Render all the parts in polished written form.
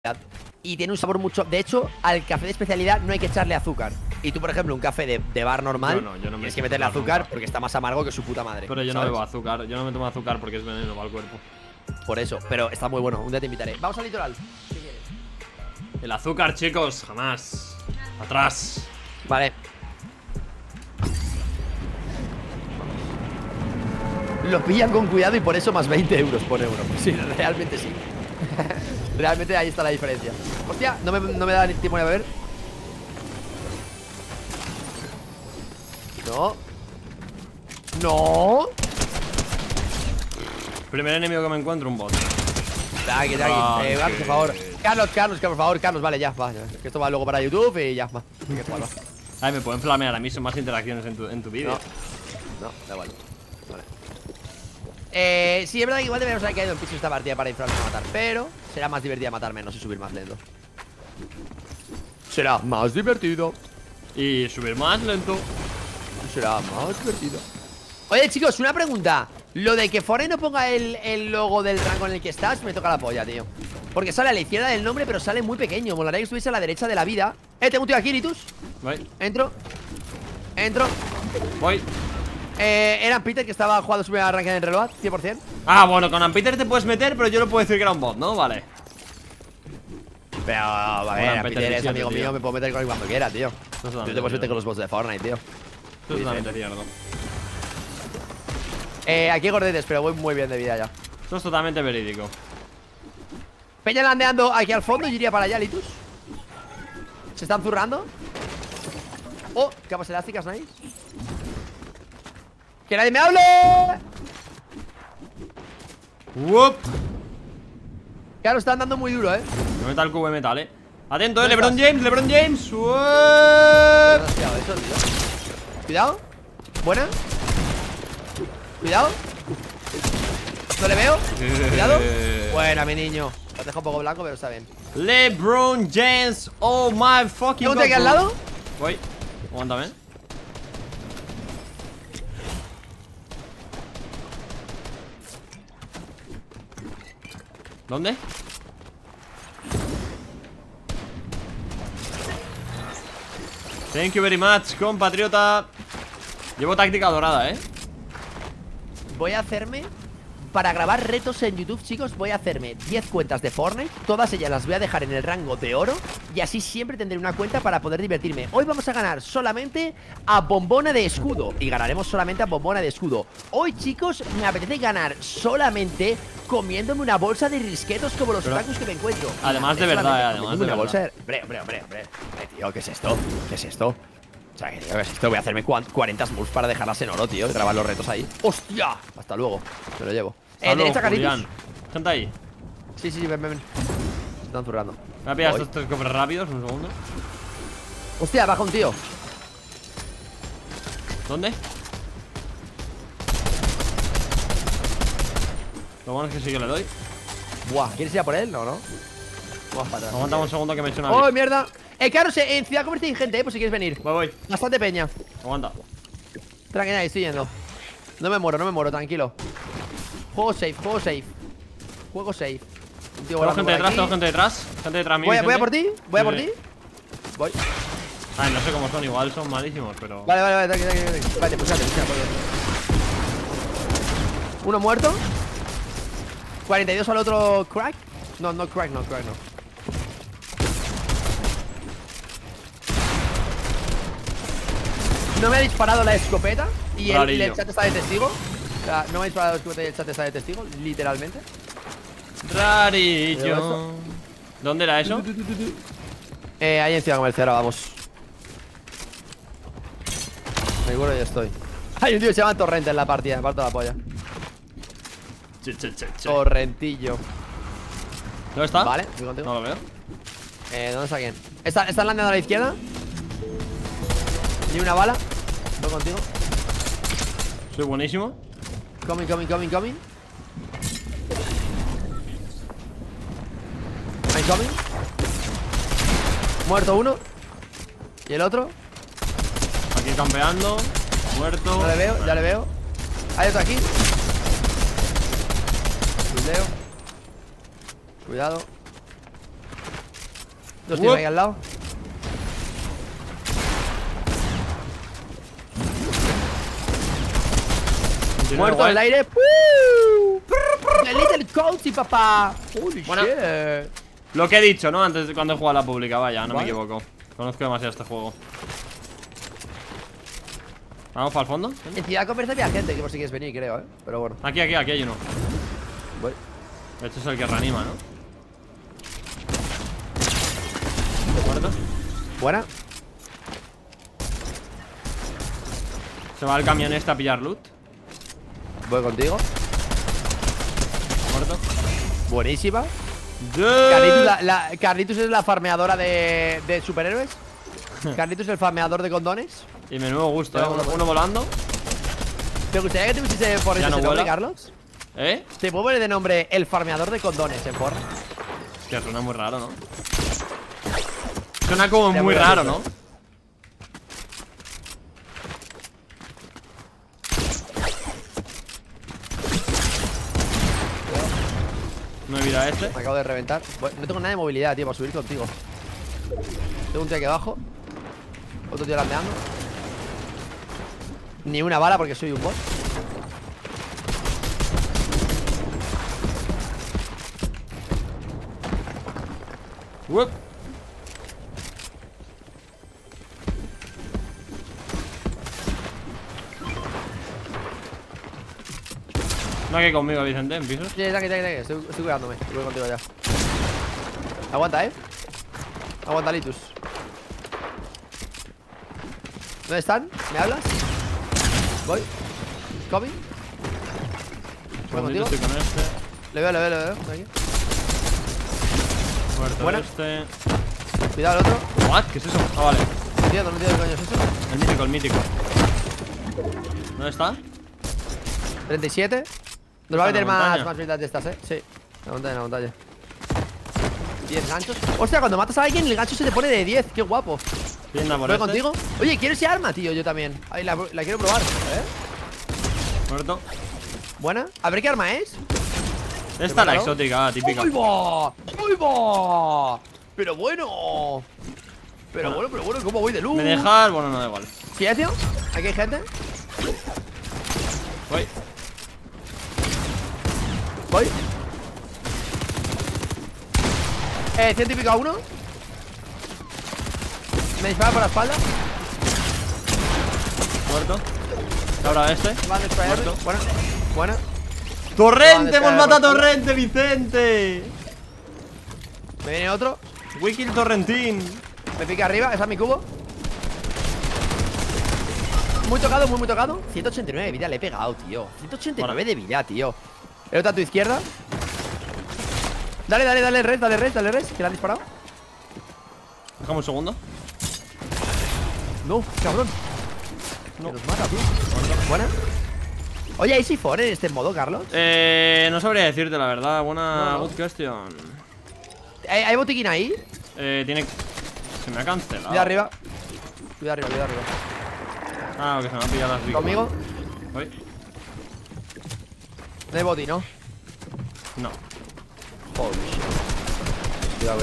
y tiene un sabor mucho... De hecho, al café de especialidad no hay que echarle azúcar. Y tú, por ejemplo, un café de bar normal, yo no tienes que meterle azúcar porque está más amargo que su puta madre. Pero yo no ¿sabes? bebo azúcar, yo no me tomo azúcar porque es veneno para el cuerpo. Por eso, pero está muy bueno, un día te invitaré. Vamos al litoral. ¿Qué quieres? El azúcar, chicos, jamás. Atrás. Vale. Lo pillan con cuidado y por eso más 20 euros por euro. Sí, realmente sí. Realmente ahí está la diferencia. Hostia, no me da ni tiempo de beber. No. No. Primer enemigo que me encuentro, un bot. Tranqui. Carlos, por favor. Carlos, por favor, Carlos, vale, ya, va. Que esto va luego para YouTube y ya, va. Ay, me pueden flamear a mí, son más interacciones en tu vídeo. No, da igual. Vale. Sí, es verdad que igual deberíamos haber caído en piso esta partida para inflarnos a matar, pero será más divertida matar menos y subir más lento. Será más divertido. Y subir más lento. Será más divertido. Oye, chicos, una pregunta. Lo de que Fortnite no ponga el logo del rango en el que estás, me toca la polla, tío. Porque sale a la izquierda del nombre, pero sale muy pequeño. Molaría que estuviese a la derecha de la vida. Tengo un tío aquí, Litus. Voy. Entro. Voy. Era Peter que estaba jugando su primera ranking en reloj, 100%. Ah, bueno, con Ampeter te puedes meter, pero yo no puedo decir que era un bot, ¿no? Vale. Pero, a ver, Peter es amigo mío, me puedo meter con él cuando quiera, tío. Tú te puedes meter con los bots de Fortnite, tío. Eso es totalmente cierto. Aquí hay gordetes, pero voy muy bien de vida ya. Eso es totalmente verídico. Peña landeando aquí al fondo, yo iría para allá, Litus. Se están zurrando. Oh, capas elásticas, nice. ¡Que nadie me hable! ¡Wup! Claro, están dando muy duro, Me meta el cubo de metal, Atento, ¿Dónde LeBron estás? James, LeBron James. ¡Wup! Demasiado eso, tío. Cuidado. Buena. Cuidado. No le veo. Cuidado. Buena, mi niño. Lo dejo un poco blanco, pero está bien. LeBron James, oh my fucking god. ¿Tengo aquí al lado? Voy. Aguántame. ¿Dónde? Thank you very much, compatriota. Llevo táctica dorada, Voy a hacerme, para grabar retos en YouTube, chicos, voy a hacerme 10 cuentas de Fortnite. Todas ellas las voy a dejar en el rango de oro. Y así siempre tendré una cuenta para poder divertirme. Hoy vamos a ganar solamente a bombona de escudo. Y ganaremos solamente a bombona de escudo. Hoy, chicos, me apetece ganar solamente comiéndome una bolsa de risquetos como los tacos que me encuentro. Además de verdad, además de una verdad. bolsa de... Hombre. Tío, ¿qué es esto? ¿Qué es esto? O sea, ¿qué es esto? Voy a hacerme 40 smurfs para dejarlas en oro, tío. Y grabar los retos ahí. ¡Hostia! Hasta luego. Me lo llevo. Derecha, Carlitos. Gente ahí. Sí, ven. Se están zurrando. Voy a pillar estos 3 cofres rápidos, un segundo. Hostia, baja un tío. ¿Dónde? Lo bueno es que sí que le doy. Buah, ¿quieres ir a por él? No. Vamos para atrás. Aguanta un segundo que me he hecho una ¡Oh, vez. mierda! Claro, en Ciudad Comercial hay gente, por si quieres venir. Voy. Bastante peña. Aguanta. Tranquila, estoy yendo. No me muero, tranquilo. Juego safe. Juego safe. Un tío Tengo volando gente por detrás, aquí. tengo gente detrás. Gente detrás mío. Voy a Vicente. por ti, voy a por Sí, ti. sí. Voy. Ay, no sé cómo son, igual son malísimos, pero. Vale, tranquilo. Vale, pues uno muerto. 42 al otro crack. No, crack no. No me ha disparado la escopeta. Y el chat está de testigo. O sea, no me ha disparado la escopeta y el chat está de testigo, literalmente. Rarillo. ¿Dónde era eso? Ahí en Ciudad Comercial, ahora vamos. Seguro ya estoy. Hay un tío que se llama Torrente en la partida, me parto la polla. Torrentillo. ¿Dónde está? Vale, estoy contigo. No lo veo. ¿Dónde está quién? ¿Están landeando a la izquierda? Ni una bala. Voy contigo. Soy buenísimo. Coming. I'm coming. Muerto uno. ¿Y el otro? Aquí campeando. Muerto. No le veo, ya le veo. Hay otro aquí. Buildeo. Cuidado. Dos tíos ahí al lado. Muerto en el aire. The Little Cozy, papá. Holy Bueno. shit. Lo que he dicho, ¿no? Antes de cuando he jugado a la pública, vaya, no me Vale. equivoco. Conozco demasiado este juego. ¿Vamos para el fondo? En Ciudad Comercial había gente que por si quieres venir, creo, pero bueno. Aquí hay uno. Voy. De hecho es el que reanima, ¿no? ¿Muerto? Buena. Se va el camión este a pillar loot. Voy contigo. Muerto. Buenísima. Yeah. Carlitos es la farmeadora de superhéroes. Carlitos es el farmeador de condones. Y menudo gusto, Ya, ¿eh? bueno, Uno volando. ¿Te gustaría que te pusiese por Ya ese no nombre, vuela. Carlos? ¿Eh? Te puedo poner de nombre el farmeador de condones en Fortnite. Que suena muy raro, ¿no? Suena como Ya muy voy a raro, hacer. ¿no? No he vida este. Me acabo de reventar. No tengo nada de movilidad, tío, para subir contigo. Tengo un tío aquí abajo. Otro tío landeando. Ni una bala porque soy un bot. Uop. No hay que conmigo, Vicente, en pisos. Sí, aquí. Estoy cuidándome. Voy contigo ya. Aguanta, Aguanta, Litus. ¿Dónde están? ¿Me hablas? Voy. Copy. Voy contigo. Estoy con este. Le veo. Aquí. Muerto Buena. este. Cuidado el otro. What? ¿Qué es eso? Ah, vale. No entiendo qué coño es eso. El mítico. ¿Dónde está? 37. Nos va a ¿Está meter en la montaña? más militas de estas, Sí. En la montaña. 10 ganchos. Hostia, cuando matas a alguien el gancho se te pone de 10. Qué guapo. Tienda por ¿Voy este. contigo? Oye, quiero ese arma, tío, yo también. Ay, la quiero probar. Muerto. Buena. A ver qué arma es. Esta la preparado? exótica, típica. ¡Uy, va! ¡Uy, va! Pero bueno. Pero bueno, ¿cómo voy de luz? ¿Me dejas? Bueno, no da igual. ¿Silencio? ¿Aquí hay gente? Voy. Voy. Científico a uno. Me dispara por la espalda. Muerto. Ahora este. Van a disparar. Muerto. Buena. ¡Torrente! Vale, ¡Hemos espera, matado a por favor. Torrente, Vicente! Me viene otro. Wiki Torrentín. Me pica arriba. Esa es mi cubo. Muy tocado. 189 de vida le he pegado, tío. 189 de vida, tío. El otro a tu izquierda. Dale, res. Que le han disparado. Déjame un segundo. No, cabrón. No. Que nos mata, tío. Buena. Oye, ¿hay sifón en este modo, Carlos? No sabría decirte la verdad. Buena No. good question. ¿Hay botiquín ahí? Tiene. Se me ha cancelado. Cuidado arriba. Cuidado arriba. Ah, que se me han pillado las big. ¿Conmigo? Voy. No hay boti, ¿no? No. Joder. Cuidado.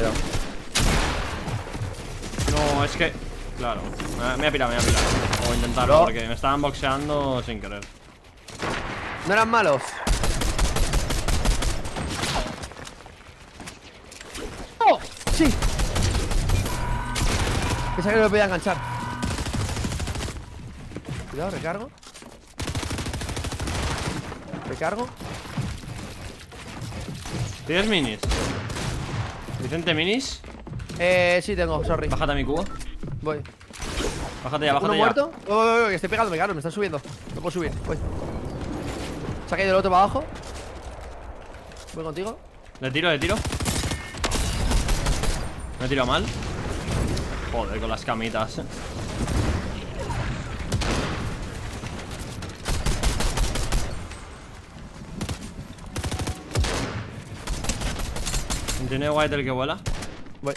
No, es que. Claro. Me voy a pirar. O intentarlo, No. porque me estaban boxeando sin querer. No eran malos. ¡Oh! Sí. Pensaba que no me podía enganchar. Cuidado, recargo. ¿Tienes minis? ¿Vicente, minis? Sí tengo, sorry. Bájate a mi cubo. Voy. Bájate ya, ¿Uno bájate ya. muerto? Que estoy pegando, me están subiendo. No puedo subir, voy. Se ha caído el otro para abajo. Voy contigo. Le tiro. Me he tirado mal. Joder, con las camitas. ¿Tiene white el que vuela? Voy.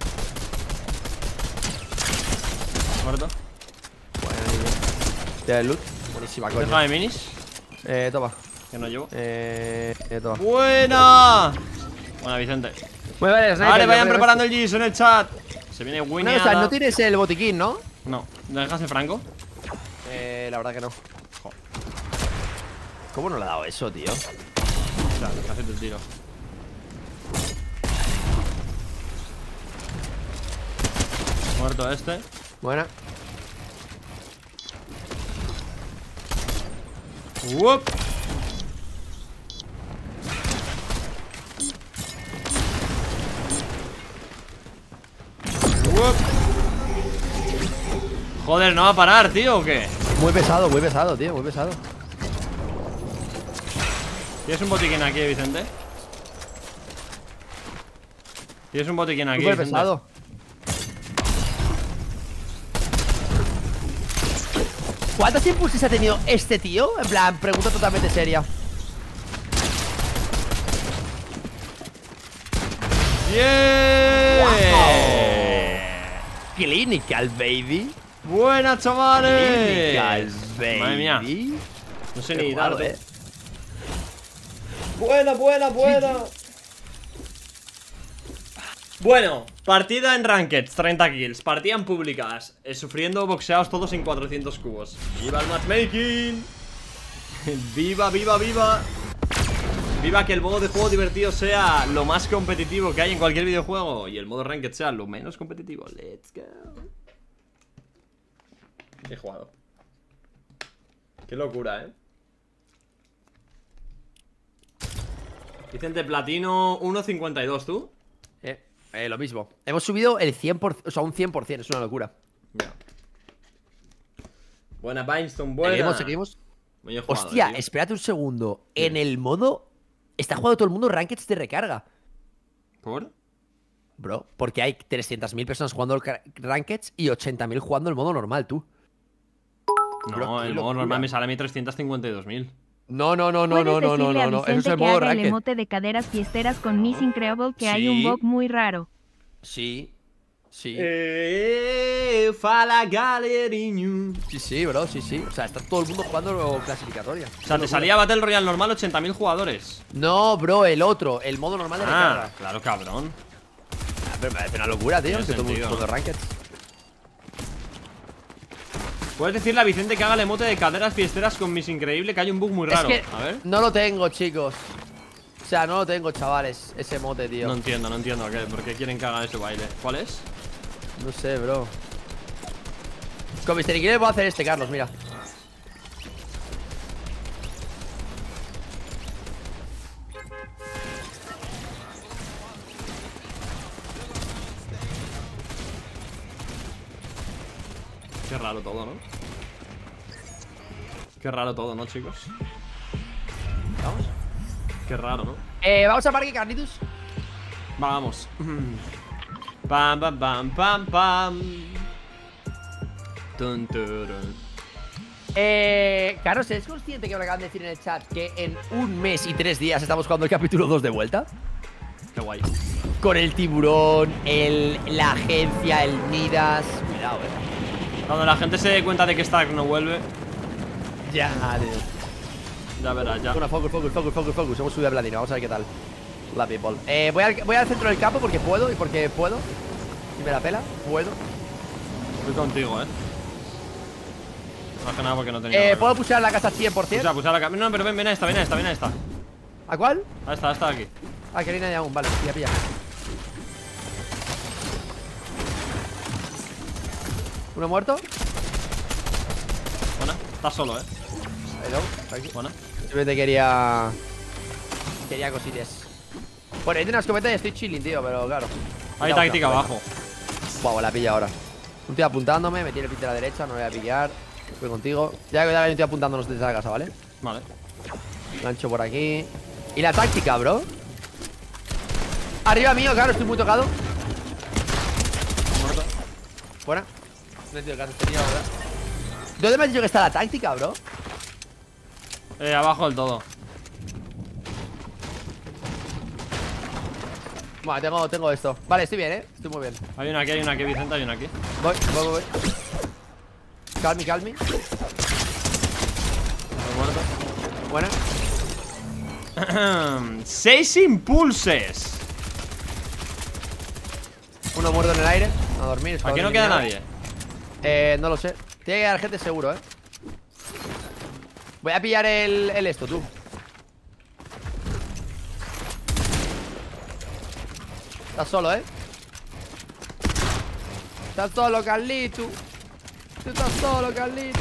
Muerto. Bueno, niño. Ya el loot. Buenísima, coño. Déjame minis. Toma. Que no llevo. Toma. ¡Buena! Buena, Vicente. Vale, Vale, vayan preparando el GIS en el chat. Se viene No, Winnie. o sea, no tienes el botiquín, ¿no? No. ¿Le dejas el franco? La verdad que no. Joder. ¿Cómo no le ha dado eso, tío? O sea, casi te tiro. Muerto este. Buena. ¡Wup! ¡Wup! Joder, ¿no va a parar, tío, o qué? Muy pesado, tío, muy pesado. ¿Tienes un botiquín aquí, Vicente? ¿Tienes un botiquín aquí, Súper Vicente? pesado. ¿Cuántos impulsos ha tenido este tío? En plan, pregunta totalmente seria. ¡Yeah! Clinical, baby. ¡Buena, chavales! Clinical, baby. Madre mía. No sé ni jugado, dar, Buena. Bueno, partida en Ranked, 30 kills. Partida en públicas, sufriendo boxeados todos en 400 cubos. ¡Viva el matchmaking! ¡Viva, viva, viva! ¡Viva que el modo de juego divertido sea lo más competitivo que hay en cualquier videojuego! Y el modo Ranked sea lo menos competitivo. ¡Let's go! He jugado. Qué locura, Vicente, platino 1.52, ¿tú? Lo mismo. Hemos subido el 100%, o sea, un 100%, es una locura. Ya. Buena, Vinestone, buena. Seguimos. Muy jugado, Hostia, tío. espérate un segundo. En el modo... Está jugando todo el mundo Rankeds de recarga. ¿Por? Bro, porque hay 300.000 personas jugando Rankeds y 80.000 jugando el modo normal, tú. No, Bro, el qué modo locura. normal me sale a mí 352.000. No. Puedes decirle a Eso Vicente es el que modo haga el Ranked. emote de caderas fiesteras con Miss Incredible, que hay un Sí. bug muy raro. Sí. Fala galeriño. Sí, bro, sí. O sea, está todo el mundo jugando clasificatoria. O sea, te salía Battle Royale normal 80.000 jugadores. No, bro, el otro, el modo normal de Ah, recarga. claro, cabrón. Pero me parece una locura, tío, Tiene que todo el mundo sentido. jugando Rankeds. Puedes decirle a Vicente que haga el emote de caderas fiesteras con Miss Increíble, que hay un bug muy raro. Es que A ver. no lo tengo, chicos. O sea, no lo tengo, chavales, ese mote, tío. No entiendo por qué quieren que haga ese baile. ¿Cuál es? No sé, bro. Con Mr. Increíble puedo hacer este, Carlos, mira. Qué raro todo, ¿no? Qué raro todo, ¿no, chicos? Vamos. Qué raro, ¿no? Vamos a Parque Carnitus. Vamos. Pam, pam, pam, pam, pam. Tun, turun. Carlos, ¿eres consciente que me acaban de decir en el chat que en 1 mes y 3 días estamos jugando el capítulo 2 de vuelta? Qué guay. Con el tiburón, la agencia, el Midas. Cuidado, Cuando la gente se dé cuenta de que Stark no vuelve, Ya, tío. ya verás, ya. Bueno, focus. Hemos subido a platino, vamos a ver qué tal. La people. Voy al centro del campo porque puedo y porque puedo. Si me la pela, puedo. Voy contigo, Más que nada porque no tenía. ¿Puedo pushar la casa 100%? Pucha la No, pero ven a esta. ¿A cuál? A esta de aquí. Ah, que viene de aún, vale, pilla. ¿Uno muerto? Buena. Estás solo, Hello, aquí. Buena. Simplemente quería cositas. Bueno, ahí tengo una escopeta y estoy chilling, tío, pero claro. Hay táctica abajo. Guau, la pilla ahora. Un tío apuntándome, me tiene el pin de la derecha, no lo voy a pillar. Voy contigo. Ya que hay un tío apuntándonos desde la casa, ¿vale? Vale. Gancho por aquí. ¿Y la táctica, bro? Arriba mío, claro, estoy muy tocado. Muerto. Buena. No entiendo que has tenido, ¿verdad? ¿Dónde me has dicho que está la táctica, bro? Abajo del todo. Bueno, tengo esto. Vale, estoy bien, estoy muy bien. Hay una aquí, Vicente, hay una aquí. Voy. Calmi. Muerto. Buena. 6 impulses. Uno muerto en el aire. A dormir. Aquí no queda nadie. No lo sé. Tiene que quedar gente seguro, Voy a pillar el esto, tú. Estás solo, Estás solo, Carlito. Tú estás solo, Carlito.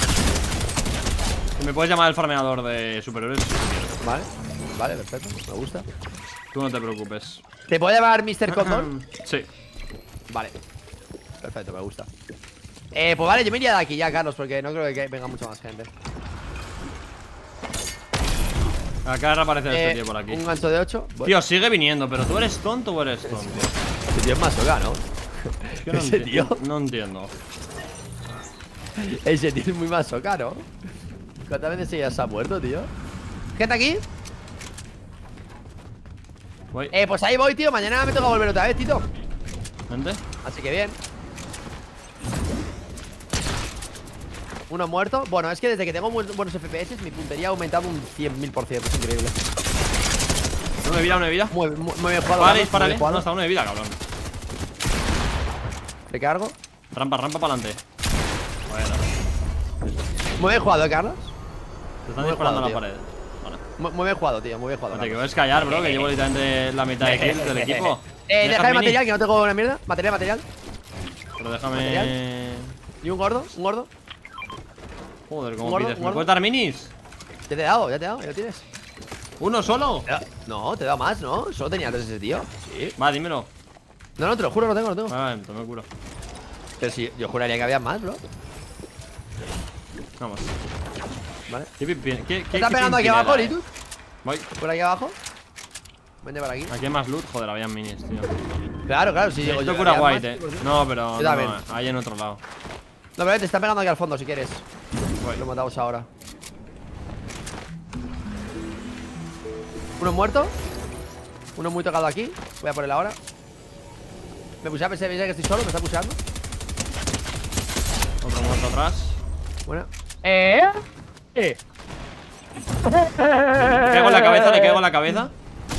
Me puedes llamar el farmeador de superhéroes. Vale, vale, perfecto. Me gusta. Tú no te preocupes. ¿Te puedo llamar Mr. Condor? Sí. Vale. Perfecto, me gusta. Pues vale, yo me iría de aquí ya, Carlos, porque no creo que venga mucha más gente. Acá reaparece este tío por aquí. Un gancho de 8. Tío, sigue viniendo, pero ¿tú eres tonto o eres tonto? Ese tío es masoca, ¿no? Es que no Ese tío. No entiendo. Ese tío es muy masoca, ¿no? ¿Cuántas veces ya se ha muerto, tío? ¿Gente aquí? Voy. Pues ahí voy, tío. Mañana me toca volver otra vez, tito. Vente. Así que bien. Uno muerto. Bueno, es que desde que tengo buenos FPS, mi puntería ha aumentado un 100.000%. Es increíble. Una de vida. Muy bien jugado. Vale, Carlos, dispárale. muy bien jugado. No, está uno de vida, cabrón. Recargo. Rampa para adelante. Bueno. Muy bien jugado, Carlos. Te están Muy disparando a la jugado, pared. Vale. Muy bien jugado, tío. Muy bien jugado. No te Carlos. puedes callar, bro, que llevo literalmente la mitad de kills del equipo. Déjame material, que no tengo una mierda. Material. Pero déjame. Material. Y un gordo. Joder, Un cómo gordo, pides. un ¿Me gordo. puedes dar minis? Ya te he dado, ya lo tienes. ¿Uno solo? No, te he dado más, ¿no? Solo tenía 3 ese tío. Sí. Va, dímelo. No, te lo juro, no tengo. Vale, me curo. Pero sí, yo juraría que había más, bro. Vamos. Vale. ¿Qué ¿Estás pegando aquí abajo, Litus? Voy. ¿Por aquí abajo? Vente para aquí. Aquí hay más loot. Joder, había minis, tío. Claro, sí. Esto cura había white, más, pues, No, pero Yo también. no, ahí en otro lado. No, pero te está pegando aquí al fondo si quieres. Voy. Lo matamos ahora. Uno muerto. Uno muy tocado aquí. Voy a por él ahora. Me puse a pensar que estoy solo, me está puseando. Otro muerto atrás. Bueno. Le caigo en la cabeza,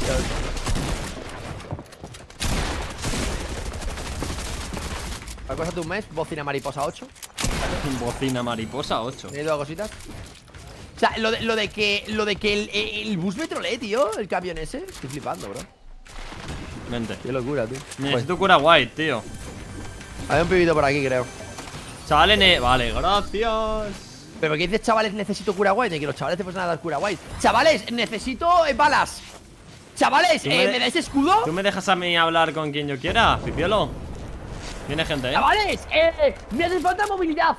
¿Cuál cosa de un mes? Bocina mariposa 8. Bocina mariposa 8. ¿He dos cositas? O sea, lo de que el bus me trolee, tío. El camión ese. Estoy flipando, bro. Vente. Qué locura, tú. Necesito cura white, tío. Hay un pibito por aquí, creo. Chavales, vale, gracias. Pero ¿qué dices, chavales? Necesito cura white. Que los chavales te pueden dar cura white. Chavales, necesito balas. Chavales, ¿me dais escudo? ¿Tú me dejas a mí hablar con quien yo quiera, Pipiolo? Viene gente, Chavales, me hace falta movilidad.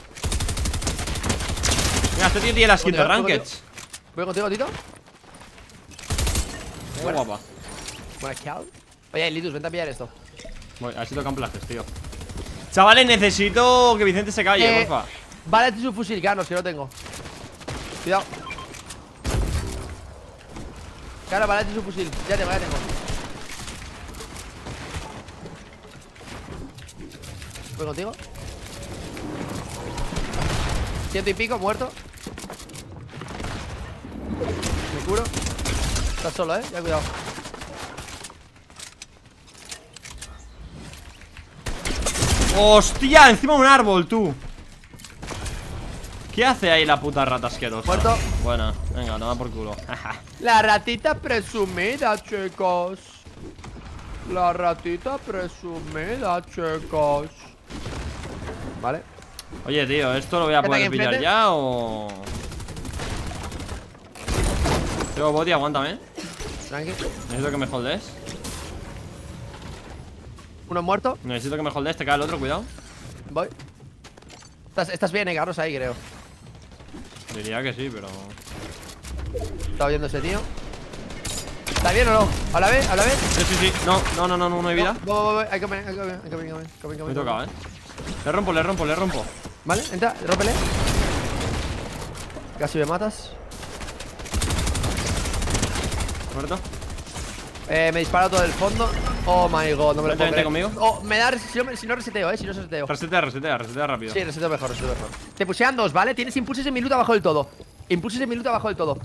Mira, este tío tiene la skin de Voy Rankeds. Voy contigo, Tito. Qué guapa. Buena kill. Oye, Litus, vente a pillar esto. Voy, así tocan places, tío. Chavales, necesito que Vicente se calle, porfa. Vale, este es un fusil, Carlos, que lo tengo. Cuidado. Claro, vale, este es un fusil. Ya tengo. Voy contigo. 100 y pico, muerto. Me curo. Estás solo, ya cuidado. ¡Hostia! Encima de un árbol, tú. ¿Qué hace ahí la puta rata asquerosa? Muerto. Bueno, venga, toma por culo. La ratita presumida, chicos. La ratita presumida, chicos. Vale. Oye, tío, ¿esto lo voy a ¿Qué poder aquí pillar enfrente? ya o...? Tío, Boti, aguántame. Tranqui. Necesito que me holdes. Uno muerto. Necesito que me holdes, te cae el otro, cuidado. Voy. Estás bien, Carlos, ahí, creo. Diría que sí, pero... Estaba viendo ese tío. ¿Está bien o no? ¿A la vez? Sí. No hay vida. Voy. Hay que venir. Me he tocado, Le rompo. Vale, entra, rómpele. Casi me matas. Muerto. Me dispara todo el fondo. Oh my god, no me lo puedo Vente creer. conmigo. Oh, me da. Si no reseteo, si no reseteo. Resetea rápido. Sí, reseteo mejor. Te pusean dos, ¿vale? Tienes impulsos en mi loot abajo del todo. Impulsos en mi loot abajo del todo.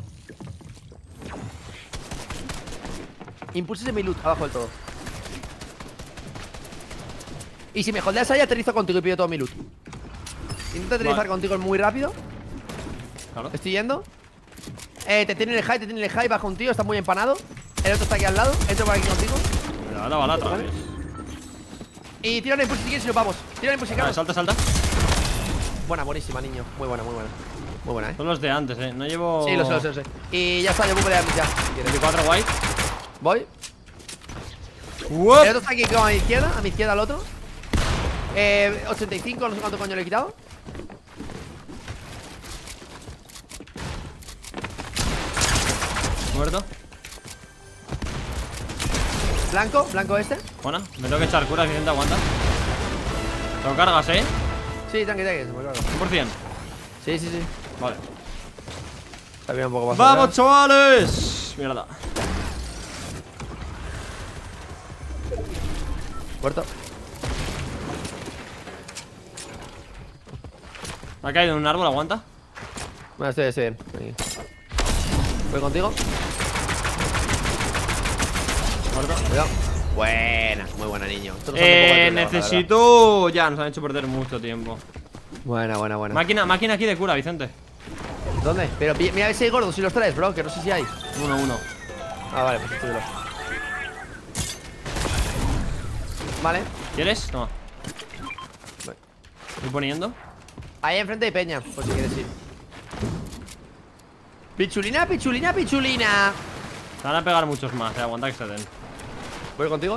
Y si me holdeas ahí, aterrizo contigo y pido todo mi loot. Intento aterrizar contigo muy rápido. Claro. Estoy yendo. Te tienen el high, baja un tío, está muy empanado. El otro está aquí al lado, entro por aquí contigo. Me da la bala otra vez. Y tira un impulso si quieres y nos vamos. Tira un impulso y Vale, vamos. salta. Buena, buenísima, niño. Muy buena. Muy buena, Son los de antes, no llevo... Sí, lo sé. Y ya está, yo puedo pelear ya. Si quieres. 24 white. Voy. ¡Uop! El otro está aquí a mi izquierda el otro. 85, no sé cuánto coño le he quitado. Muerto. Blanco este. Buena, me tengo que echar cura, Vicente, aguanta. Lo cargas, Sí, tranqui, se me carga. 100%. Sí. Vale. Está bien un poco más. ¡Vamos, atrás. chavales! Mierda. Muerto. Me ha caído en un árbol, aguanta. Bueno, estoy bien. Aquí. Voy contigo. Muerto. Cuidado. Buena, muy buena, niño. Esto nos hace un poco de problema, Necesito... Ya, nos han hecho perder mucho tiempo. la verdad. Buena. Máquina aquí de cura, Vicente. ¿Dónde? Pero mira ese gordo si los traes, bro, que no sé si hay. 1-1. Ah, vale, pues estúpelo. Vale. ¿Quieres? Toma. Voy. Voy poniendo. Ahí enfrente hay peña, por si quieres ir. Pichulina. Se van a pegar muchos más, aguanta que se den. ¿Voy contigo?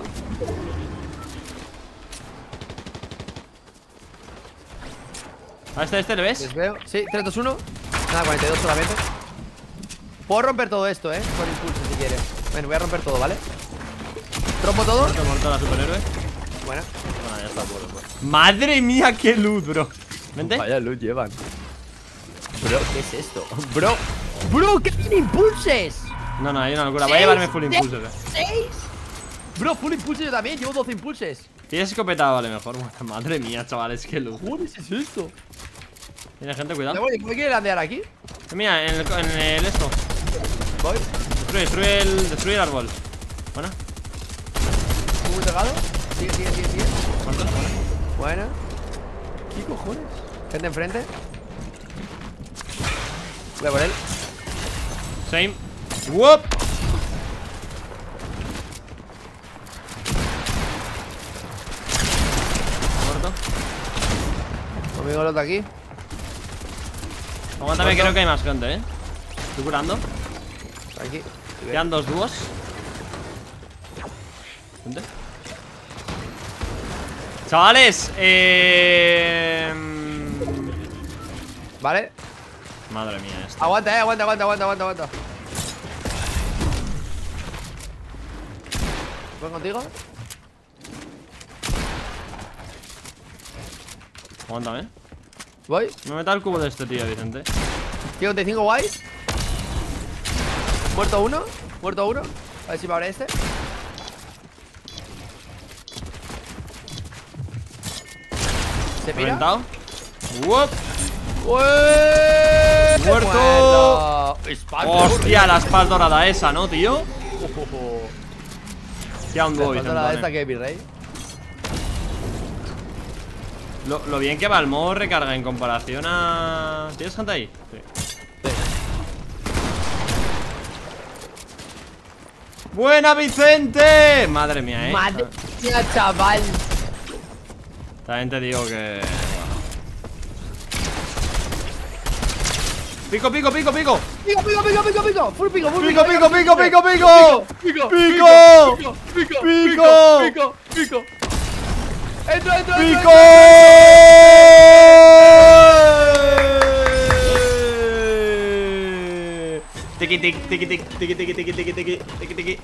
¿A este le ves? Les veo. Sí, 3, 2, 1. Nada, 42 solamente. Puedo romper todo esto, con impulso si quieres. Bueno, voy a romper todo, ¿vale? Trompo todo. Muerto la superhéroe. Buena. Bueno, ya está, pues. Madre mía, qué luz, bro. Vente. Vaya luz llevan. Bro, ¿qué es esto? Bro, ¿qué tiene impulses? No, hay una locura. Voy a llevarme full impulsos, 6. Bro, full impulses yo también. Llevo 12 impulses. Tienes escopeta, vale, mejor. Bueno, madre mía, chavales, qué luz. Joder, ¿qué es esto? Tiene gente, cuidado. ¿Me quiere landear aquí? Mira, en el esto. Voy. Destruye el árbol. Buena. Muy pegado. Sigue. Muerto. Buena. ¿Qué cojones? Gente enfrente. Voy a por él. Same. Whoop. Muerto. Conmigo el otro aquí. Aguántame, Muerto. creo que hay más gente, Estoy curando. Aquí. Quedan 2 dúos. Gente. Chavales, Vale. madre mía, esto. Aguanta. ¿Voy contigo? Aguántame. Voy. Me meta el cubo de este tío, Vicente. 55 guays. Muerto uno. A ver si va ahora este. Se pira. Reventado. Whoop. ¡Ué! Muerto. Espada Hostia, la espada dorada esa, ¿no, tío? Queda un dúo, la Vicente. esta que mi rey. Lo bien que va el modo recarga en comparación a... ¿Tienes gente ahí? Sí. ¡Buena, Vicente! Madre mía, Madre mía, chaval. También te digo que... Pico. Pico. Full pico. Entra. ¡Pico! Tiki.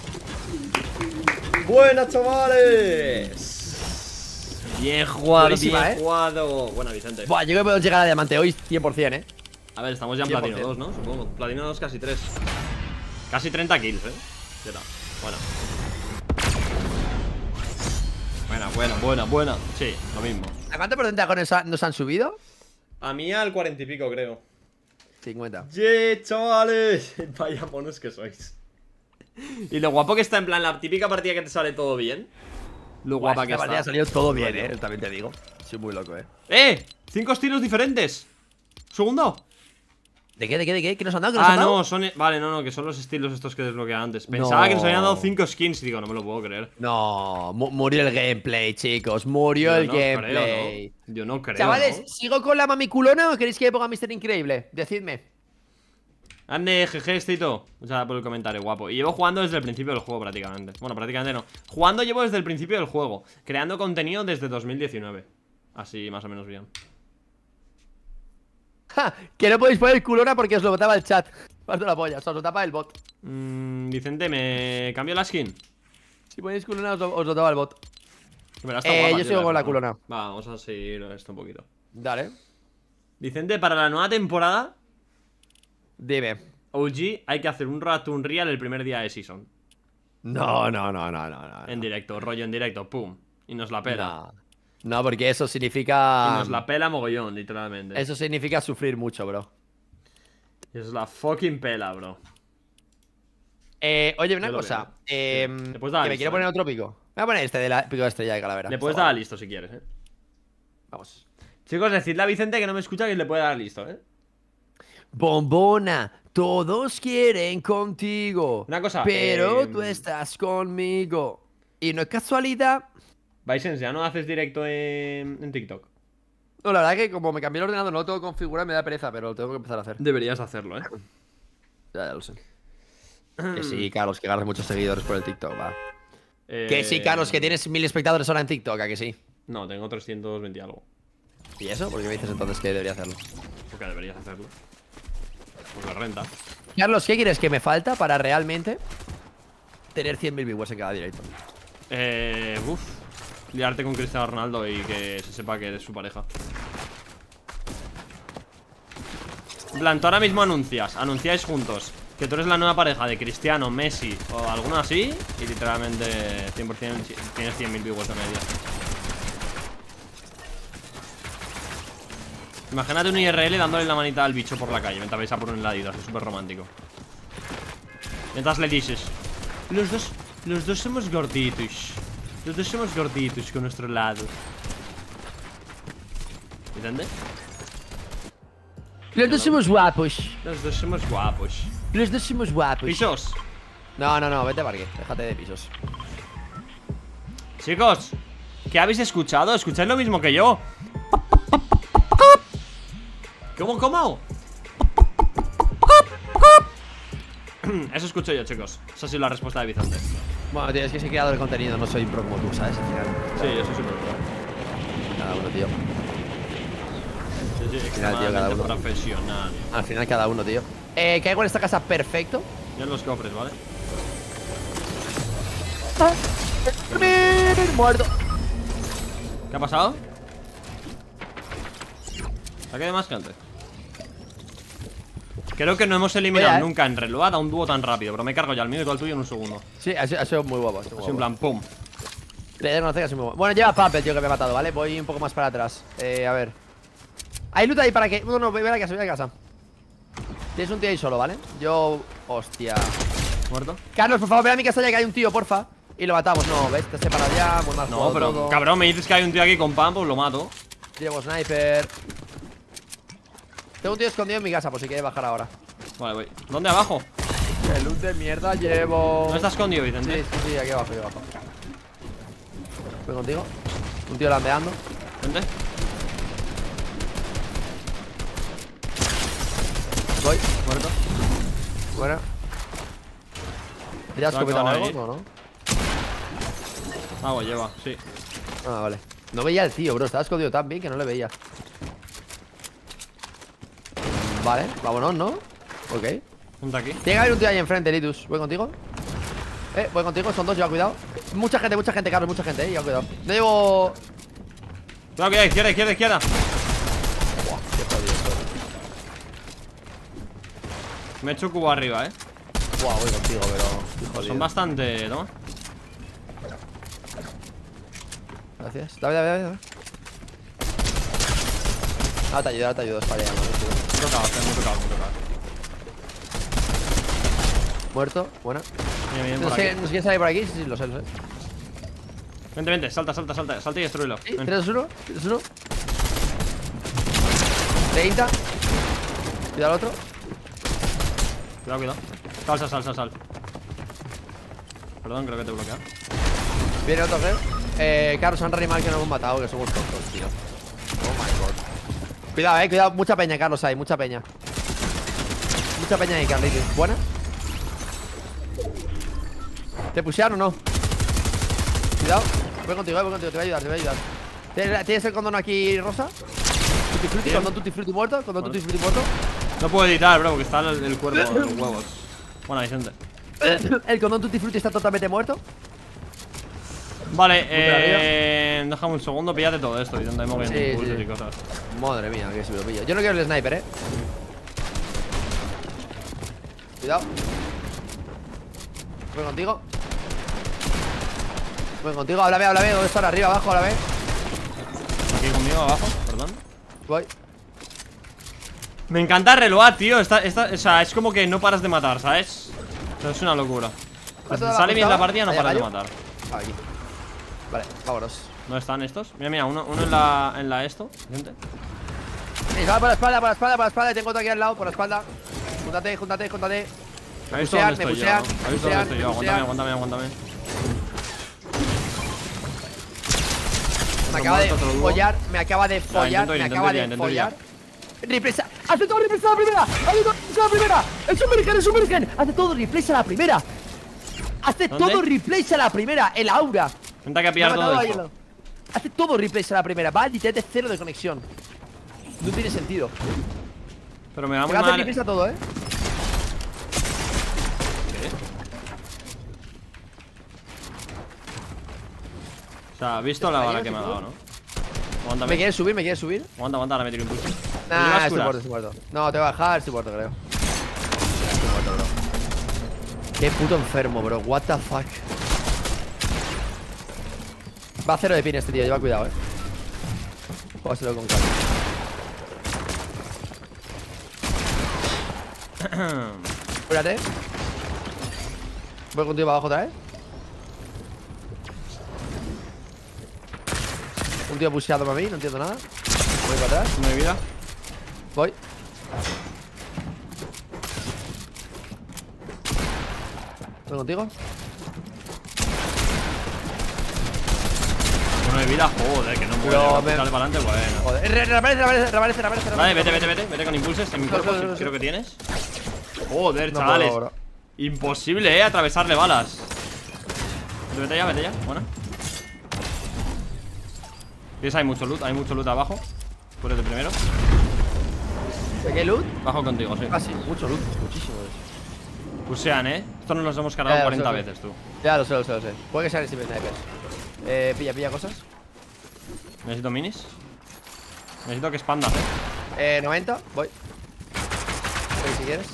Buenas, chavales. Bien jugado, Buenísima, bien jugado. Buena, Vicente. Buah, yo creo que puedo llegar a diamante hoy 100%, A ver, estamos ya en 100%. platino 2, ¿no? Supongo. Platino 2, casi 3. Casi 30 kills, ¿Qué tal? Buena. Sí, lo mismo. ¿A cuánto porcentaje nos han subido? A mí al 40 y pico, creo. 50. ¡Yeah, chavales! Vaya monos que sois. Y lo guapo que está en plan la típica partida que te sale todo bien. Lo guapa que Esta partida ha está. salido todo bien, también te digo. Soy muy loco, 5 estilos diferentes. Segundo. ¿De qué? ¿Qué nos han dado? ¿Qué nos Ah, han dado? no, son. Vale, no, que son los estilos estos que desbloqueé antes. Pensaba que nos habían dado 5 skins. Digo, no me lo puedo creer. No, murió el gameplay, chicos. Murió el gameplay. Creo, ¿no? Yo no creo. Chavales, ¿no? ¿sigo con la mamiculona o queréis que ponga Mr. Increíble? Decidme. Ande, jeje, Stito. O sea, por el comentario, guapo. Y llevo jugando desde el principio del juego, prácticamente. Bueno, prácticamente no. Jugando llevo desde el principio del juego. Creando contenido desde 2019. Así, más o menos bien. Ja, que no podéis poner culona porque os lo botaba el chat. Parto la polla, os lo tapa el bot. Vicente, ¿me cambio la skin? Si ponéis culona os lo tapa el bot. Mira, está guapa, yo tío, sigo con la verdad. culona. Va, vamos a seguir esto un poquito. Dale. Vicente, para la nueva temporada Dime. OG hay que hacer un Ratun Real el primer día de Season. No. En directo, rollo en directo, pum. Y nos la pela. No, porque eso significa... Y nos la pela mogollón, literalmente. Eso significa sufrir mucho, bro. Es la fucking pela, bro. Oye, una Yo lo cosa. veo. ¿Le puedes dar Que me listo, quiero poner otro pico. Me voy a poner este de la pico de estrella de calavera. Le puedes Está dar a guay. listo si quieres, Vamos. Chicos, decidle a Vicente que no me escucha que le puede dar a listo, Bombona, todos quieren contigo. Una cosa, pero tú estás conmigo. Y no es casualidad. Vicente, ¿ya no haces directo en TikTok? No, la verdad que como me cambié el ordenador, no lo tengo configurado, me da pereza, pero lo tengo que empezar a hacer. Deberías hacerlo, Ya lo sé. Que sí, Carlos, que ganas muchos seguidores por el TikTok, va. Que sí, Carlos, que tienes 1000 espectadores ahora en TikTok, ¿a que sí? No, tengo 320 y algo. ¿Y eso? ¿Por qué me dices entonces que debería hacerlo? Porque deberías hacerlo. Pues la renta. Carlos, ¿qué quieres que me falta para realmente tener 100.000 viewers en cada directo? Liarte con Cristiano Ronaldo y que se sepa que eres su pareja. En plan, tú ahora mismo anunciáis juntos que tú eres la nueva pareja de Cristiano, Messi o alguno así, y literalmente 100% tienes 100.000 viewers de media. Imagínate un IRL dándole la manita al bicho por la calle mientras vais a por un heladito, así súper romántico. Mientras le dices, los dos somos gorditos. Los dos somos gorditos con nuestro lado. ¿Entiendes? Los dos somos guapos. Los dos somos guapos. Los dos somos guapos. ¿Pisos? No, vete a parque. Déjate de pisos. Chicos, ¿qué habéis escuchado? ¿Escucháis lo mismo que yo? ¿Cómo? Eso escucho yo, chicos. Esa ha sido la respuesta de Vicente. Bueno, tío, es que soy creador de contenido, no soy pro como tú, ¿sabes? Al final. Sí, yo soy súper pro. Cada uno, tío. Sí, Al final, tío, cada extremadamente uno. profesional. Al final, cada uno, tío. Caigo en esta casa perfecto. Ya en los cofres, ¿vale? Muerto. ¿Qué ha pasado? ¿Ha quedado más gente? Creo que no hemos eliminado Oye, nunca en reload a un dúo tan rápido. Pero me cargo ya el mío y tú al tuyo en un segundo. Sí, ha sido muy guapo. Así en plan, pum. Le de conocer que soy muy guapo. Bueno, lleva papel, tío, que me ha matado, ¿vale? Voy un poco más para atrás. A ver. Hay loot ahí para que. No, voy a la casa, Tienes un tío ahí solo, ¿vale? Yo. Hostia. ¿Muerto? Carlos, por favor, ven a mi casa ya que hay un tío, porfa. Y lo matamos. No, ¿ves? Te separas ya. Muy mal No, jugado pero todo. cabrón, me dices que hay un tío aquí con pan, pues lo mato. Llevo sniper. Tengo un tío escondido en mi casa, por si quiere bajar ahora. Vale, voy. ¿Dónde abajo? ¡Qué loot de mierda llevo! ¿Dónde está escondido, Vicente? Sí, aquí abajo, Voy contigo. Un tío landeando. Vente. Voy. Muerto. Bueno. ¿Ya has escopetado acaba de algo? ir. No, ¿no? Agua lleva, sí. Ah, vale. No veía al tío, bro. Estaba escondido tan bien que no le veía. Vale, vámonos, ¿no? Ok. Ponte aquí. Tiene que haber un tío ahí enfrente, Litus. ¿Voy contigo? Voy contigo, son dos, lleva cuidado. Mucha gente, Carlos, mucha gente, lleva cuidado. No llevo. Cuidado, que hay, izquierda. Buah, qué jodido esto. Me he hecho cubo arriba, Buah, voy contigo, pero. Pues son bastante. Toma. Gracias. Dame. Ahora te ayudo, es para allá, ¿no? Me he tocado. Muerto, buena. Bien, No por sé aquí. quién sale por aquí, sí, lo sé. Vente, vente, salta y destruyelo. Sí, 3, 2, 1. 3, 2, 1. 30. Cuidado al otro. Cuidado. Sal. Perdón, creo que te he bloqueado. Viene otro, creo. Carlos, han reanimado que no hemos matado, que somos tontos, tío. Oh my god. Cuidado, cuidado. Mucha peña, Carlos, hay. Mucha peña. Mucha peña ahí, Carlitos. ¿Buena? ¿Te pushearon o no? Cuidado. Voy contigo, te voy a ayudar. ¿Tienes el condón aquí rosa? Tutti frutti, condón tutti frutti muerto. Tutti frutti muerto. No puedo editar, bro, porque está el cuerpo de los huevos. Buena, Vicente. El condón tutti frutti está totalmente muerto. Vale, déjame un segundo, píllate todo esto. Y donde hemos visto impulsos y cosas. Madre mía, que se me lo pillo. Yo no quiero el sniper, Cuidado. Voy contigo, háblame, ¿dónde están? Arriba, abajo, háblame. Aquí conmigo, abajo, perdón. Voy. Me encanta reload, tío. O sea, es como que no paras de matar, ¿sabes? O sea, es una locura. Si sale bien la partida, no paras de matar. Aquí. Vale, vámonos. ¿Dónde están estos? Mira, uno en la esto, gente. Va por la espalda, y tengo otro aquí al lado, por la espalda. Júntate. ¿Has visto dónde estoy yo? ¿Has visto dónde estoy yo? Aguántame. Me acaba de follar. Represa. Hace todo represa a la primera. Es un virgen. Hace todo represa a la primera. El aura. Intenta que pillar todo esto. Hace todo replays a la primera. Va literalmente 0 de conexión. No tiene sentido. Pero me va muy hace mal. replays a todo, ¿Qué? O sea, has visto la bala que me ha dado, ¿no? Aguántame. ¿Me quieres subir? Aguanta, ahora me tiro impulso. Nah, estoy muerto. No, te voy a bajar, estoy muerto, creo. Estoy muerto, bro. Qué puto enfermo, bro. What the fuck. Va a 0 de pin este tío, lleva cuidado, Jugárselo con calma. Espérate. Voy contigo para abajo otra vez. Un tío pusheado para mí, no entiendo nada. Voy para atrás. Una vida. Voy. Voy contigo. Uno de vida, joder, que no muere. Dale para adelante, bueno. Joder, reaparece. Vale, vete con impulsos en mi cuerpo, creo que tienes. Joder, No chavales. puedo, bro. Imposible, atravesarle balas. Vete ya, bueno. Hay mucho loot abajo. Púrete primero. ¿Qué loot? Bajo contigo, sí. Ah, sí, mucho loot, muchísimo. Pusean, Esto nos los hemos cargado 40 veces, tú. Ya lo sé. Puede que sean Steven Snipers. Pilla cosas. Necesito minis. Necesito que expandas, 90, voy. Si quieres.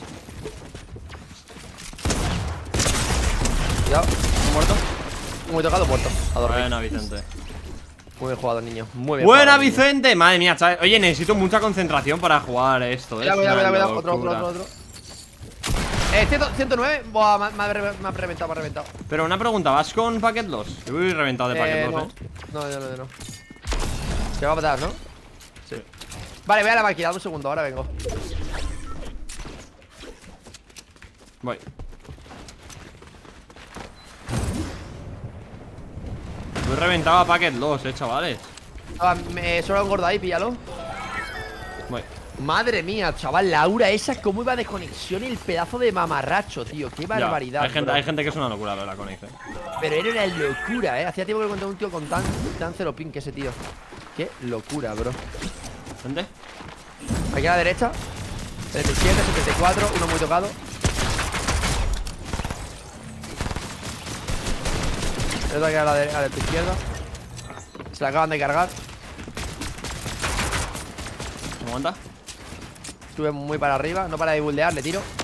Cuidado. ¿Muerto? Muy tocado, muerto. A dormir. Buena, Vicente. Muy bien jugado, niño. Muy bien. Buena, jugado, Vicente. Niño. Madre mía, chaval. Oye, necesito mucha concentración para jugar esto, Cuidado. Otro. 109. Buah, me ha reventado, Pero una pregunta, ¿vas con packet loss? Yo voy reventado de packet loss, No. Se va a matar, ¿no? Sí. Vale, voy a la máquina, dame un segundo, ahora vengo. Voy. Voy reventado a packet loss, chavales. Solo un gordo ahí, píllalo. Voy. Madre mía, chaval, la aura esa, cómo iba de conexión el pedazo de mamarracho, tío. Qué barbaridad. Hay gente que es una locura la conexión. Pero era una locura, Hacía tiempo que encontré un tío con tan cero ping que ese tío. Qué locura, bro. ¿Dónde? Aquí a la derecha. 77, 74, uno muy tocado. Otro aquí a la izquierda. Se la acaban de cargar. ¿Me aguanta? Sube muy para arriba, no para de buldear, le tiro.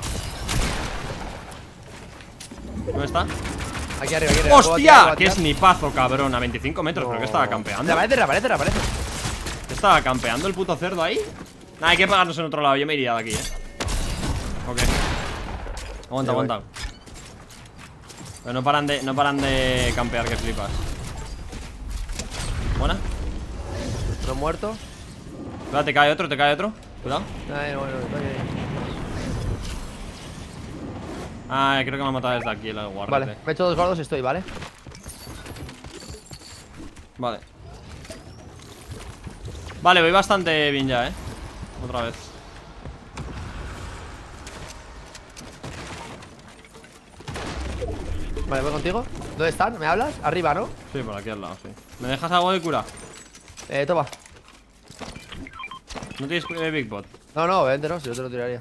¿Dónde está? Aquí arriba. ¡Hostia! ¡Qué snipazo, cabrón! A 25 metros, creo que estaba campeando. Reaparece. ¿Estaba campeando el puto cerdo ahí? Nah, hay que pegarnos en otro lado, yo me iría de aquí, Ok. Aguanta. Pero no paran de campear, que flipas. No muerto. Espera, te cae otro, te cae otro. Cuidado. Ay, bueno, Ah, creo que me ha matado desde aquí el guardia. vale, me he hecho 2 gordos y estoy, ¿vale? Vale. Vale, voy bastante bien ya, otra vez. Vale, voy contigo. ¿Dónde están? ¿Me hablas? Arriba, ¿no? Sí, por aquí al lado, sí. ¿Me dejas algo de cura? Toma. ¿No tienes Big Bot? No, vente, no, si yo te lo tiraría.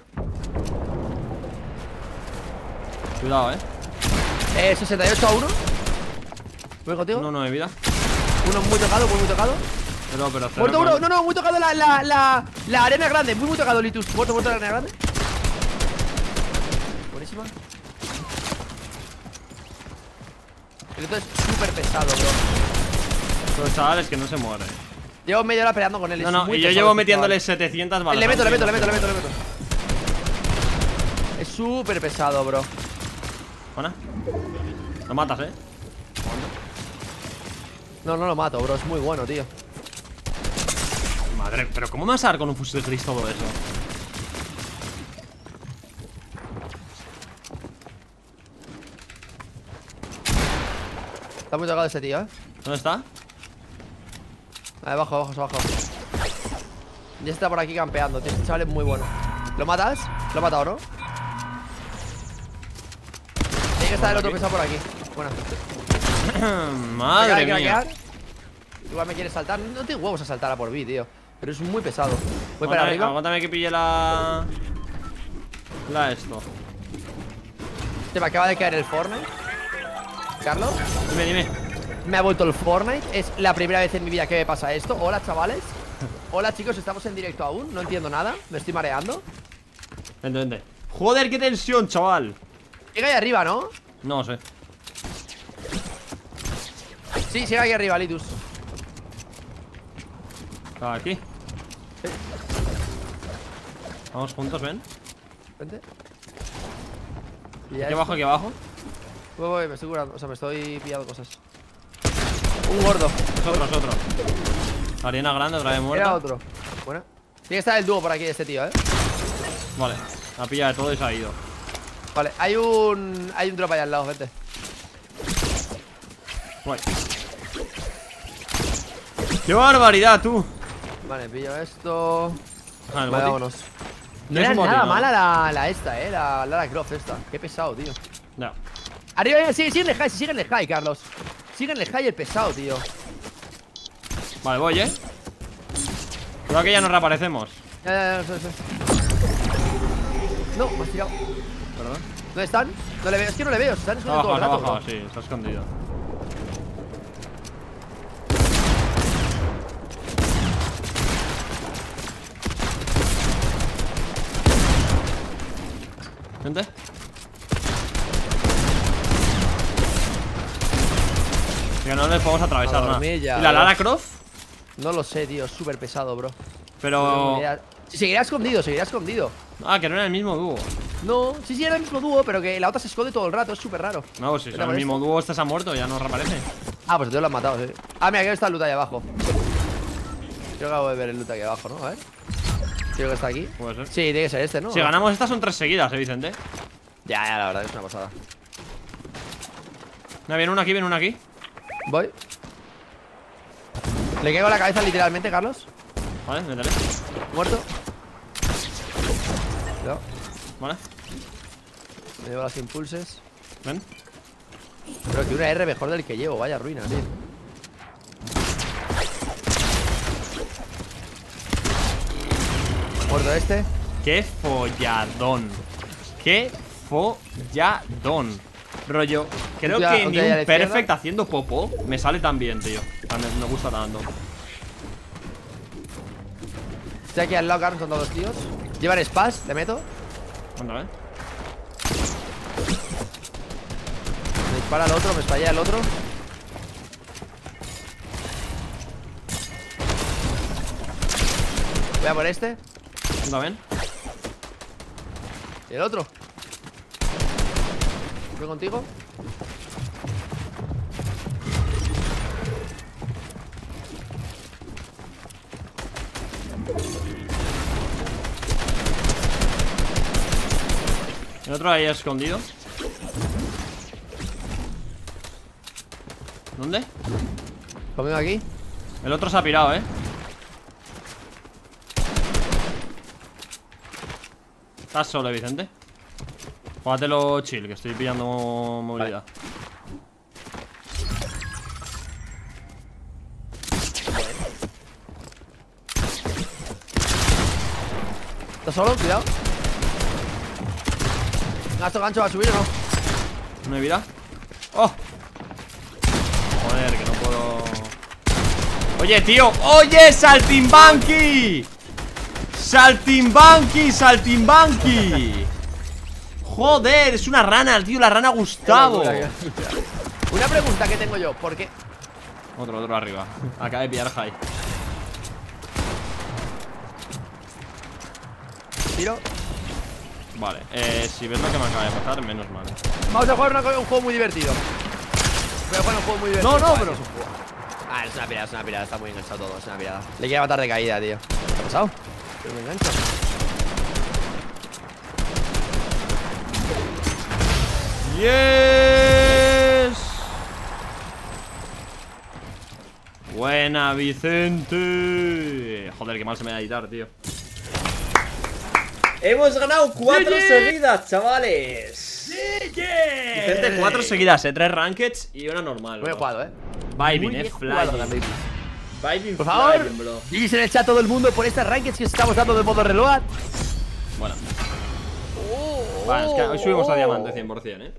Cuidado, 68 a 1. ¿Voy contigo? No de vida. Uno muy tocado, muy tocado. Pero Muerto uno, no, muy tocado la arena grande. Muy tocado, Litus. Muerto la arena grande. Buenísima. El otro es súper pesado, bro. Los chavales que no se mueren. Llevo media hora peleando con él. No, y yo llevo metiéndole 700 balas. Le meto. Es súper pesado, bro. Buena. Lo matas, No lo mato, bro. Es muy bueno, tío. Madre, pero ¿cómo me vas a dar con un fusil gris todo eso? Está muy tocado ese tío, ¿Dónde está? Abajo. Ya está por aquí campeando, tío. Este chaval es muy bueno. ¿Lo matas? Lo he matado, ¿no? Tiene que estar el otro pesado por aquí. Bueno. Madre mía. Igual me quiere saltar. No tengo huevos a saltar a por B, tío. Pero es muy pesado. Voy para arriba. Aguántame que pille la esto. Se me acaba de caer el Fortnite. Carlos, Dime. me ha vuelto el Fortnite. Es la primera vez en mi vida que me pasa esto. Hola, chavales. Hola, chicos, estamos en directo aún. No entiendo nada, me estoy mareando. Vente. Joder, qué tensión, chaval. Llega ahí arriba, ¿no? No sé. Sí, sigue aquí arriba, Litus. Aquí. Sí. Vamos juntos, ven. Vente. Aquí abajo, aquí abajo. Voy, me estoy curando, o sea, me estoy pillando cosas. Un gordo. Es otro. Arena grande, otra vez muerta. Era otro. Bueno. Tiene que estar el dúo por aquí de este tío, Vale, ha pillado de todo y se ha ido. Vale, hay un drop allá al lado, vente. Guay. ¡Qué barbaridad, tú! Vale, pillo esto. Ah, el Vale, boti. vámonos. No ¿Tienes era un boti, nada no? mala la esta, la Lara Croft esta. Qué pesado, tío. Ya. Arriba, síguenle high, Carlos. Síguenle high el pesado, tío. Vale, voy, Creo que ya nos reaparecemos. Ya, sí. No, me has tirado. ¿Perdón? ¿Dónde están? No le veo, es que no le veo, se están escondiendo todo el rato, bro. Sí, está escondido. Gente. Que no les podemos atravesar nada. ¿Y la Lara Croft? No lo sé, tío, es súper pesado, bro. Pero... Seguirá escondido. Ah, que no era el mismo dúo. No, sí, era el mismo dúo, pero que la otra se esconde todo el rato, es súper raro. No, pues si es el mismo dúo, este se ha muerto, ya no reaparece. Ah, pues entonces lo han matado, sí. Ah, mira, creo que está el loot ahí abajo. Creo que acabo de ver el loot aquí abajo, ¿no? A ver. Creo que está aquí. Puede ser. Sí, tiene que ser este, ¿no? Si ganamos estas son 3 seguidas, Vicente. Ya, la verdad que es una pasada. Viene uno aquí, Voy. Le caigo la cabeza literalmente, Carlos. Vale, métele. Muerto. Cuidado. Vale, Me llevo las impulses. ven. Pero que una R mejor del que llevo, vaya ruina, tío. Muerto este. Qué folladón. Qué folladón. Rollo, creo que ni un perfect haciendo popó me sale tan bien, tío. Me gusta tanto. Estoy aquí al lado, Carlos, son todos tíos. Llevan spas, le meto. Anda, Me dispara el otro, me espallea el otro. Voy a por este. Anda, ven. ¿Y el otro? ¿Voy contigo? El otro ahí escondido. ¿Dónde? Conmigo aquí. El otro se ha pirado, Estás solo, Vicente. Júgatelo chill, que estoy pillando movilidad. ¿Estás solo? Cuidado. ¿Gasto gancho va a subir o no? ¿No hay vida? ¡Oh! Joder, que no puedo... ¡Oye, tío! ¡Oye, Saltimbanqui! ¡Saltimbanqui, Saltimbanqui! ¡Joder! Es una rana, tío, la rana Gustavo. Una pregunta que tengo yo, ¿por qué? Otro arriba. Acaba de pillar high. Tiro. Vale, si ves lo que me acaba de pasar, menos mal. Vamos a jugar un juego muy divertido. Voy a jugar un juego muy divertido. No, pero... Ah, es una pirada, está muy enganchado todo, es una pirada. Le quiero matar de caída, tío. ¿Qué ha pasado? ¿Qué me engancho? ¡Yes! Buena, Vicente. Joder, qué mal se me va a editar, tío. Hemos ganado 4 seguidas, chavales. Vicente, 4 seguidas, 3 rankeds y una normal. Muy bien jugado, Vibing, jugado, flying. Vibing, por favor, flying, bro. digáis en el chat todo el mundo por estas rankeds que os estamos dando de modo reload. Bueno. Vale, es que hoy subimos a diamante 100%,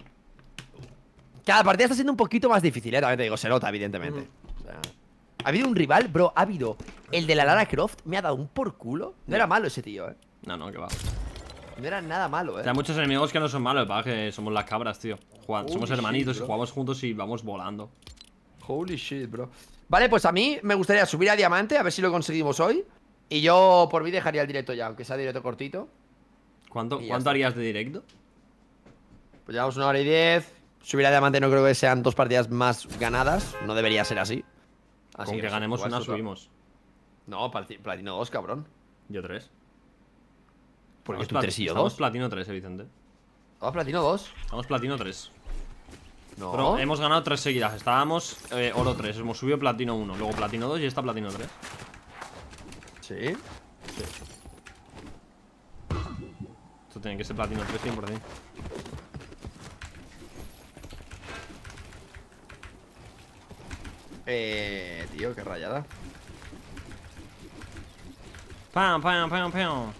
Cada partida está siendo un poquito más difícil, también te digo, se nota, evidentemente. O sea, ha habido un rival, bro, ha habido el de la Lara Croft, me ha dado un por culo. No era malo ese tío, No, que va. No era nada malo, Hay muchos enemigos que no son malos, para que somos las cabras, tío. Somos hermanitos y jugamos juntos y vamos volando. Holy shit, bro. Vale, pues a mí me gustaría subir a diamante, a ver si lo conseguimos hoy. Y yo por mí dejaría el directo ya, aunque sea directo cortito. ¿Cuánto harías de directo? Pues llevamos 1 hora y 10. Subir a diamante no creo que sean 2 partidas más ganadas. No debería ser así. Con que ganemos una subimos. No, platino 2, cabrón. Yo 3. Porque tú 3 y yo 2. Estamos platino 3, Vicente. ¿Vamos platino 2? Estamos platino 3. No. Pero hemos ganado 3 seguidas. Estábamos oro 3. Hemos subido platino 1. Luego platino 2 y esta platino 3. ¿Sí? Esto tiene que ser platino 3 100%. Tío, qué rayada. Pam, pam, pam, pam.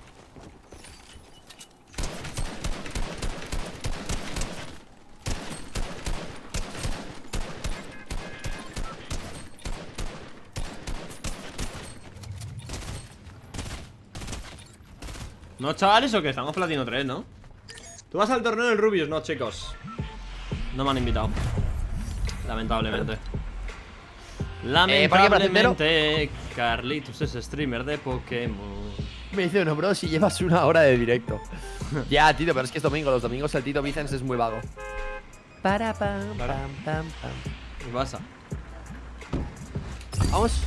¿No, chavales, o qué? Estamos platino 3, ¿no? Tú vas al torneo del Rubius, no, chicos. No me han invitado. Lamentablemente. Lamentablemente, Carlitos es streamer de Pokémon. Me dice uno, bro, si llevas 1 hora de directo. Ya, tío, pero es que es domingo. Los domingos el Tito Vicens es muy vago. Para, pam, pam, pam, pam. ¿Qué pasa? Vamos.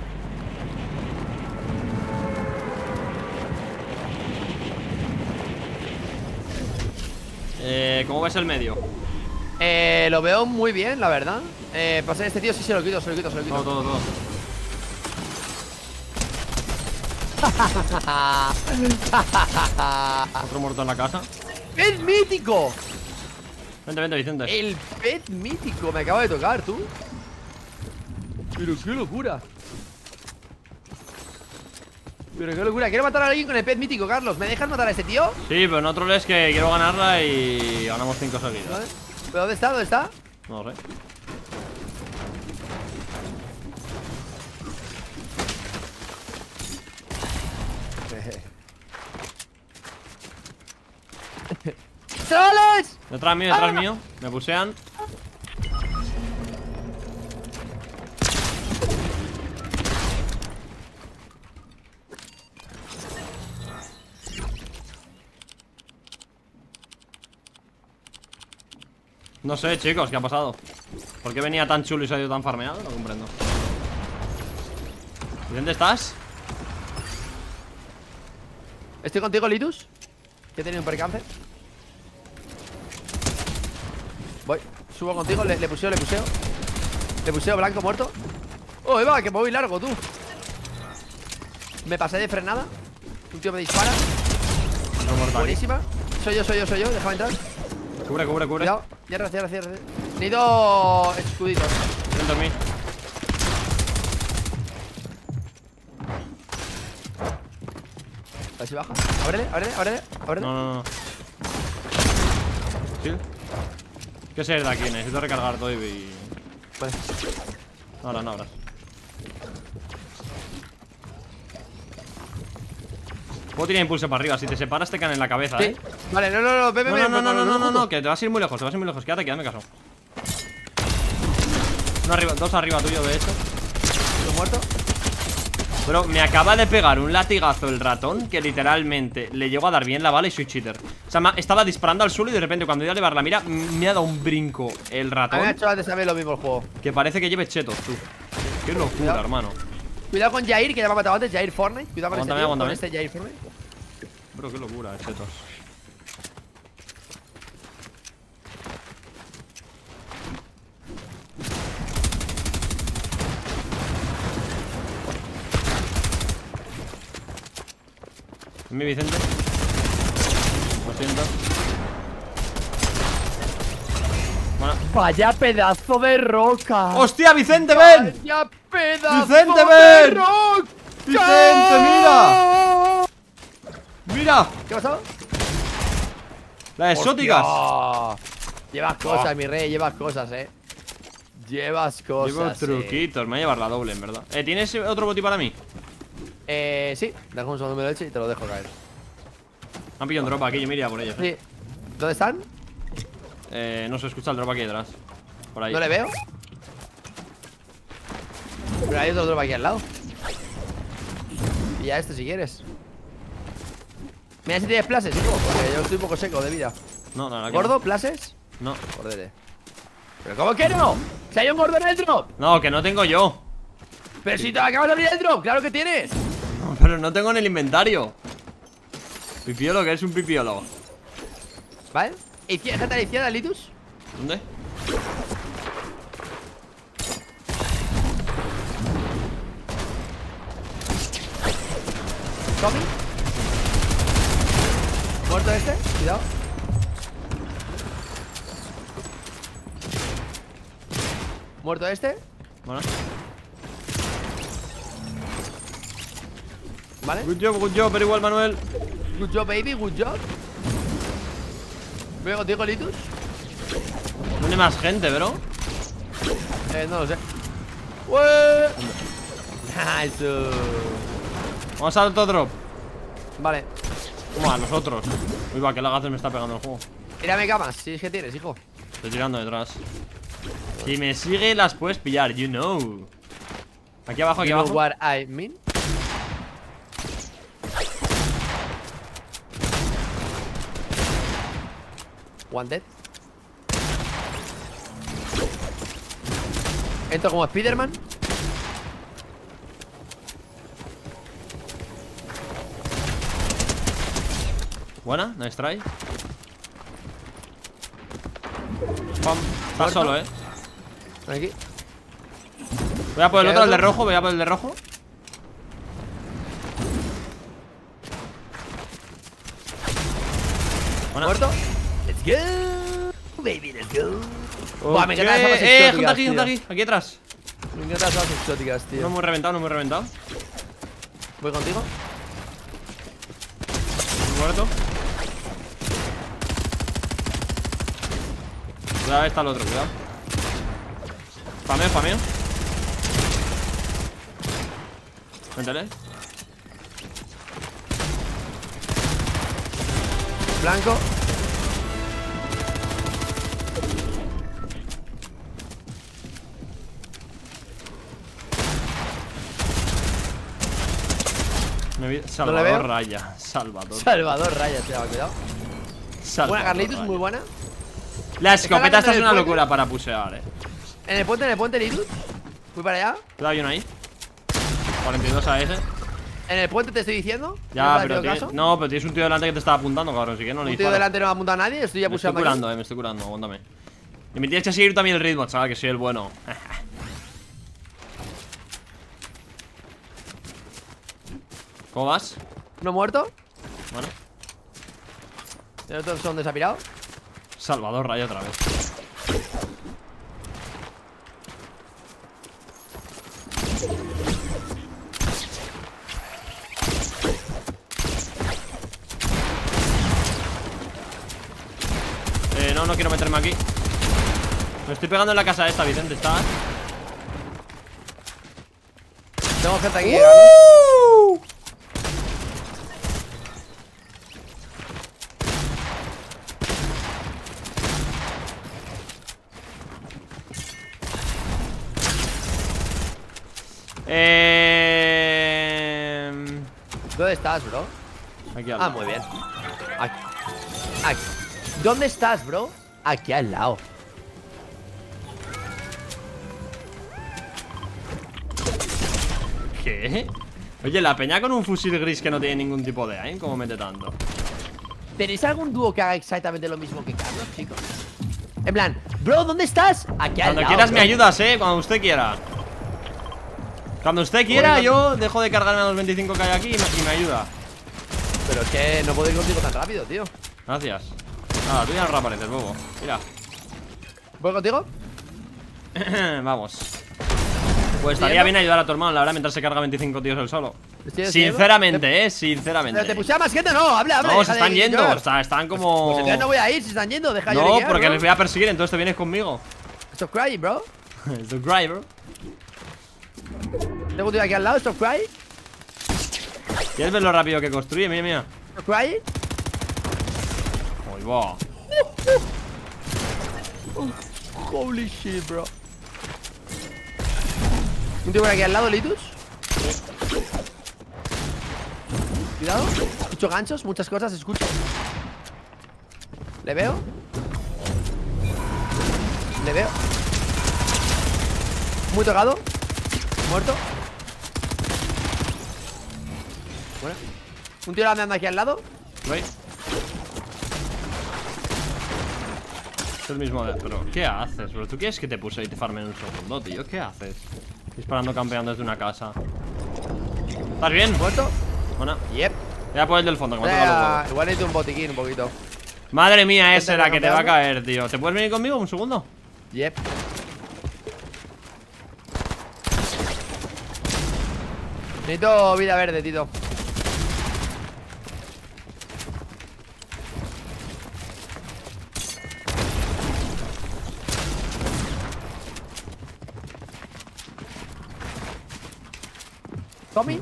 ¿Cómo ves el medio? Lo veo muy bien, la verdad. Pasar este tío, sí se lo quito, se lo quito. Todo. Otro muerto en la casa. ¡Pet mítico! Vente, Vicente. El pet mítico me acaba de tocar, tú. Pero qué locura. Quiero matar a alguien con el pet mítico, Carlos. ¿Me dejas matar a este tío? Sí, pero no troles, que quiero ganarla y ganamos 5 seguidas. ¿Vale? ¿Pero dónde está? ¿Dónde está? No lo sé. ¡Chavales! Detrás mío. Me pusean. No sé, chicos, ¿qué ha pasado? ¿Por qué venía tan chulo y se ha ido tan farmeado? No comprendo. ¿Y dónde estás? Estoy contigo, Litus. Que he tenido un percance. Voy, subo contigo, le puseo. Le puseo blanco muerto. Oh, Eva, que me voy largo, tú. Me pasé de frenada. Un tío me dispara. No muerto. Buenísima. Soy yo, déjame entrar. Cubre. Cuidado, cierra. Necesito escuditos. Dentro de mí. A ver si baja. Ábrele. No. ¿Sí? ¿Qué sé de aquí? Necesito recargar todo y... Vale. Ahora, no abras. Puedo tirar impulso para arriba. Si te separas te caen en la cabeza, Sí. Vale, no, ve. No, que te vas a ir muy lejos, Quédate, caso. Uno arriba, dos arriba tuyo, de hecho. Estoy muerto. Pero me acaba de pegar un latigazo el ratón que literalmente le llegó a dar bien la bala y soy cheater. O sea, estaba disparando al suelo y de repente cuando iba a elevar la mira me ha dado un brinco el A ratón mí me ha hecho antes también lo mismo el juego. que parece que lleve chetos, tú. Qué locura, Cuidado. hermano. Cuidado con Jair, que ya me ha matado antes. Jair Fortnite. Cuidado con Aguántame. este Jair Fortnite. Bro, qué locura, chetos. Mi Vicente. Lo siento. Bueno. Vaya pedazo de roca. ¡Hostia, Vicente, ven! Vaya pedazo Vicente, de ven. roca. ¡Vicente, mira! ¡Mira! ¿Qué ha pasado? Las exóticas. Hostia. Llevas cosas, mi rey, llevas cosas, Llevas cosas. Llevo truquitos, me voy a llevar la doble, en verdad. ¿Tienes otro boti para mí? Sí, deja un segundo de leche y te lo dejo caer. Me han pillado un drop aquí, yo me iría por ellos. Sí. ¿Dónde están? No se escucha el drop aquí detrás. Por ahí. No le veo. Pero hay otro drop aquí al lado. Y ya este si quieres. Mira si tienes plases, hijo, porque yo estoy un poco seco de vida. No, no, no. ¿Gordo? ¿Plases? No. Jordere. ¿Pero cómo que no? ¡Si hay un gordo en el drop! No, que no tengo yo. ¡Pero si te acabas de abrir el drop! ¡Claro que tienes! No, pero no tengo en el inventario. Pipiolo, que es un pipiolo. ¿Vale? Gente a la izquierda, Litus. ¿Dónde? Tommy. Muerto este, cuidado. Muerto este. Bueno. Vale. Good job, pero igual, Manuel. Good job, baby, good job. ¿Veo contigo, Litus? ¿Dónde hay más gente, bro? No lo sé. ¡Ué! Nice. Vamos al otro drop. Vale. Como a nosotros. Uy, va, que lagazo me está pegando el juego. Tírame camas, si es que tienes, hijo. Estoy tirando detrás. Si me sigue, las puedes pillar, you know. Aquí abajo, aquí You know abajo. what I mean? One dead. Entro como Spiderman. Buena, nice try. Pam. Está Muerto. solo, Aquí. Voy a por el ¿Qué otro, el de otro? rojo, voy a por el de rojo. Buena. Muerto. Let's go. Baby, let's go. Buah, me Ok. encantan las armas Gente exóticas, aquí, tío. gente aquí. Aquí atrás. Me encantan las armas exóticas, tío. No muy reventado, no muy reventado. Voy contigo. Muerto. Cuidado, ahí está el otro, cuidado. Spameo, spameo. Métele. Blanco. Salvador veo. Raya. Salvador. Salvador Raya, tío, cuidado. Salvador Buena, Carlitos, Raya. muy buena. La escopeta esta es en el una puente? locura para pusear, En el puente, Litus. Voy para allá. Cuidado, hay uno ahí. 42 a ese. En el puente te estoy diciendo. Ya, ¿No te pero has hecho caso? no, pero tienes un tío delante que te está apuntando, cabrón. Así que no le Un tío dispares. delante no me ha apuntado a nadie. Estoy ya Me estoy pushando aquí. curando, me estoy curando, aguántame. Y me tienes que seguir también el ritmo, chaval, que soy el bueno. ¿Cómo vas? ¿No muerto? Bueno. ¿El otro dónde se ha pirado? Salvador Rayo otra vez. No quiero meterme aquí. Me estoy pegando en la casa esta, Vicente, ¿estás? Tengo gente aquí. ¿Dónde estás, bro? Aquí al lado. Muy bien. Aquí. ¿Dónde estás, bro? Aquí al lado. ¿Qué? Oye, la peña con un fusil gris que no tiene ningún tipo de aim, ¿cómo mete tanto? ¿Tenéis algún dúo que haga exactamente lo mismo que Carlos, chicos? En plan, bro, ¿dónde estás? Aquí al Cuando lado, quieras bro. me ayudas, cuando usted quiera. Cuando usted quiera, Oigan. yo dejo de cargarme a los 25 que hay aquí y me ayuda. Pero es que no puedo ir contigo tan rápido, tío. Gracias. Nada, tú ya no reapareces, bobo. Mira. ¿Voy contigo? Vamos. Pues estaría ¿Yendo? bien ayudar a tu hermano, la verdad, mientras se carga 25 tíos él solo. ¿Estoy Sinceramente, sinceramente. Pero te puse a más gente, no, habla. No, deja se de están yendo, llorar. están como... Pues entonces no voy a ir, si están yendo, deja No, lloriquear, porque bro. les voy a perseguir, entonces te vienes conmigo. Stop crying, bro. The driver. Tengo un tío aquí al lado, stop crying. ¿Quieres ver lo rápido que construye? Mira, mira. Stop crying. Uy, va. Holy shit, bro. Un tío por aquí al lado, Litus. Cuidado. Escucho ganchos, muchas cosas, escucho. ¿Le veo? Le veo. Muy tocado. Muerto. Bueno. Un tío andando aquí al lado. Voy. Es el mismo de... Pero, ¿qué haces, bro? ¿Tú quieres que te puse y te farme en un segundo, tío? ¿Qué haces? Disparando, campeando desde una casa. ¿Estás bien? Muerto. Bueno, Yep. voy a por el del fondo, que me ha tocado los huevos. Igual necesito un botiquín un poquito. Madre mía, esa era que te va a campeando? caer, tío. ¿Te puedes venir conmigo un segundo? Yep. Necesito vida verde, Tito. Tommy.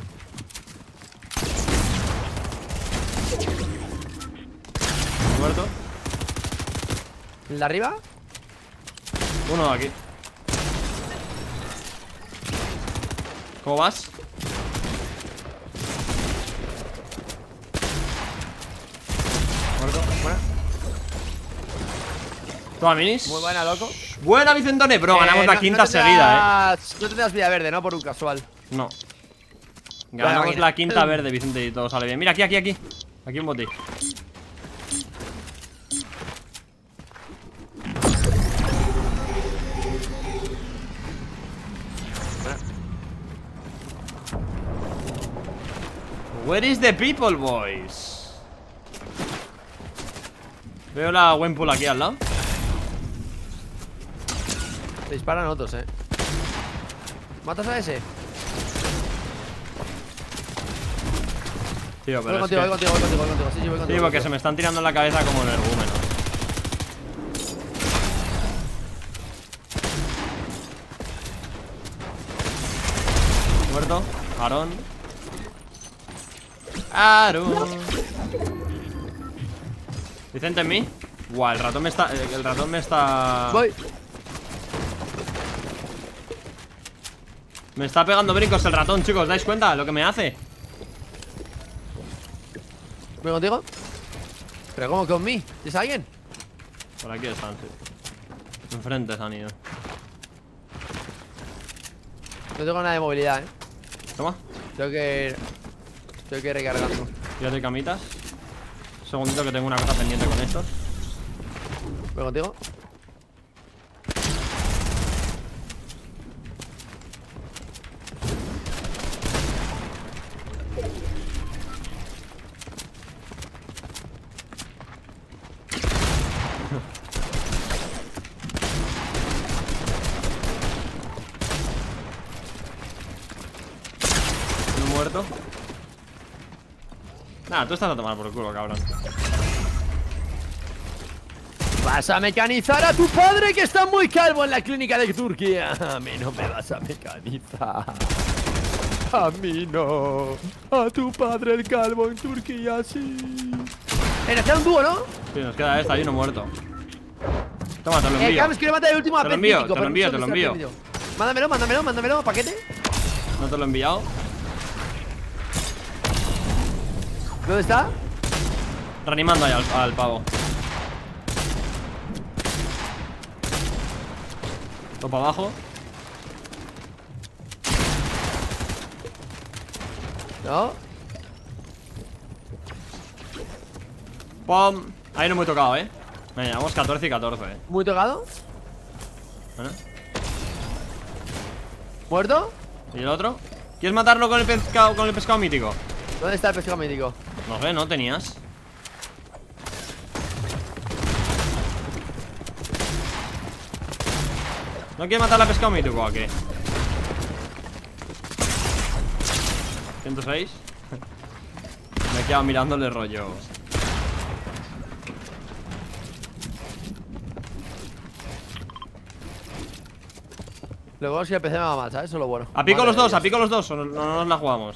Muerto. ¿El de arriba? Uno aquí. ¿Cómo vas? Muerto. Buena. Toma minis. Muy buena, loco. Buena, Vicentone, bro. Ganamos la quinta no seguida, No tendrás vida verde, ¿no? Por un casual. No. Ganamos máquina. la quinta verde, Vicente, y todo sale bien. Mira, aquí. Aquí un boti. Where is the people, boys? Veo la Wenpool aquí al lado. Te disparan otros, ¿Matas a ese? Tío, pero Voy es que... contigo. Sí, voy contigo. Sí, porque se me están tirando en la cabeza como energúmenos. Muerto. Aaron. Vicente en mí. Guau, el ratón me está... El ratón me está... Voy. Me está pegando brincos el ratón, chicos. ¿Os dais cuenta de lo que me hace? Voy contigo. ¿Pero cómo con mí? ¿Tienes a alguien? Por aquí están, sí. Enfrente se han ido. No tengo nada de movilidad, Toma. Tengo que ir. Estoy que recargando. Fíjate, camitas. Un segundito que tengo una cosa pendiente con estos. ¿Voy contigo? Uno muerto. Nada, tú estás a tomar por culo, cabrón. Vas a mecanizar a tu padre que está muy calvo en la clínica de Turquía. A mí no me vas a mecanizar. A mí no. A tu padre el calvo en Turquía, sí. Nos queda un dúo, ¿no? Sí, nos queda esta y uno muerto. Toma, te lo envío. Carlos, quiero matar el último Te lo envío, te lo envío, te lo envío. Mándamelo, paquete. No te lo he enviado. ¿Dónde está? Reanimando ahí al pavo. Todo para abajo. No. ¡Pum! Ahí no me he tocado, Venga, llevamos 14 y 14, Muy tocado. Bueno. ¿Muerto? ¿Y el otro? ¿Quieres matarlo con el pescado mítico? ¿Dónde está el pescado mítico? No sé, no tenías. ¿No quieres matar al pescado mítico o qué? 106. Me he quedado mirándole rollo. Luego si el PC me va mal, ¿sabes? Eso es lo bueno. A pico Madre los dos, de a pico los dos. O no nos la jugamos.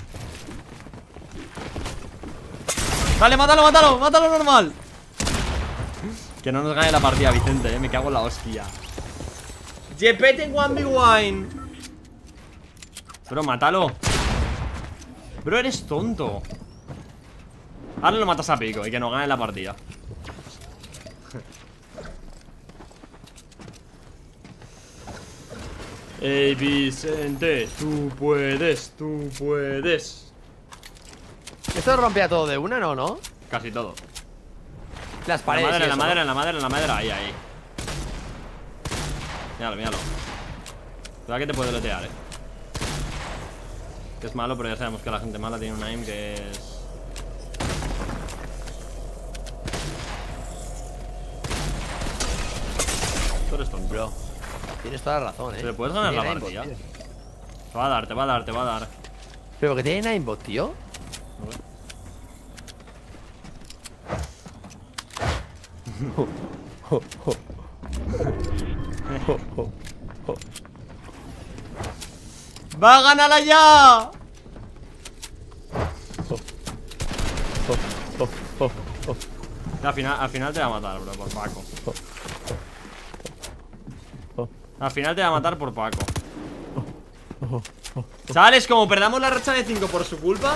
Dale, mátalo, mátalo, mátalo normal. Que no nos gane la partida, Vicente, me cago en la hostia. Jepete en 1v1. Bro, mátalo. Bro, eres tonto. Ahora lo matas a pico y que nos gane la partida. Ey, Vicente, tú puedes, tú puedes. ¿Esto rompía todo de una, no? Casi todo. Las paredes. En la madera, ahí. Míralo, míralo. Cuidado que te puede lotear, Que es malo, pero ya sabemos que la gente mala tiene un aim que es... Tú eres tonto. Bro, tienes toda la razón, Pero puedes ganar la Tiene partida. aimbot, tío. Te va a dar, te va a dar, te va a dar. Pero que tiene aimbot, tío. ¡Va a ganarla ya! Al final te va a matar, bro, por Paco. Al final te va a matar por Paco. ¿Sabes? Como perdamos la racha de 5 por su culpa.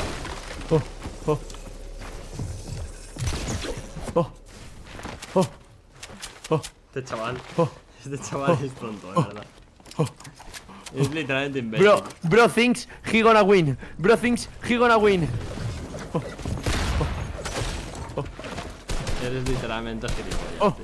Este chaval es tonto, de verdad. Es literalmente imbécil. Bro thinks he gonna win. Bro thinks he gonna win. Eres literalmente gilipollas,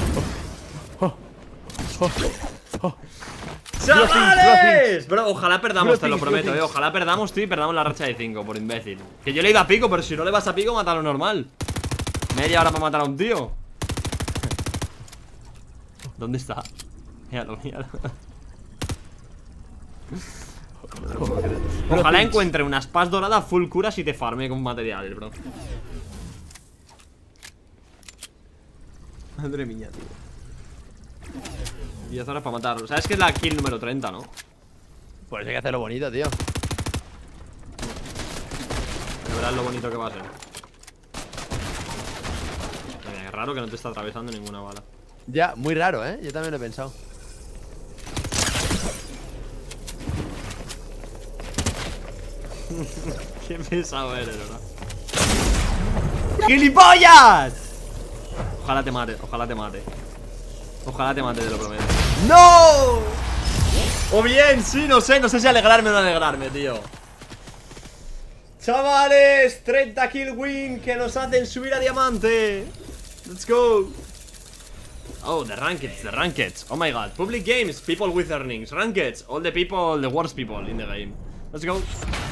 tío. ¡Chavales! Bro, ojalá perdamos, te lo prometo, ojalá perdamos, tío, y perdamos la racha de 5 por imbécil. Que yo le iba a pico, pero si no le vas a pico, mátalo normal. Media hora para matar a un tío. ¿Dónde está? Míralo, míralo. Ojalá encuentre unas pas doradas full curas y te farme con materiales, bro. Madre mía, tío. 10 horas para matarlo. Sabes que es la kill número 30, ¿no? Pues hay que hacerlo bonito, tío. Ya verás lo bonito que va a ser. Mira, es raro que no te está atravesando ninguna bala. Ya, muy raro, yo también lo he pensado. Qué pesado eres, ¿verdad? ¡Gilipollas! Ojalá te mate, ojalá te mate. Ojalá te mate, te lo prometo. ¡No! O bien, sí, no sé si alegrarme o no alegrarme, tío. Chavales, 30 kill win que nos hacen subir a diamante. Let's go. Oh, the rankeds. Oh my god. Public games, people with earnings. Rankeds, all the people, the worst people in the game. Let's go.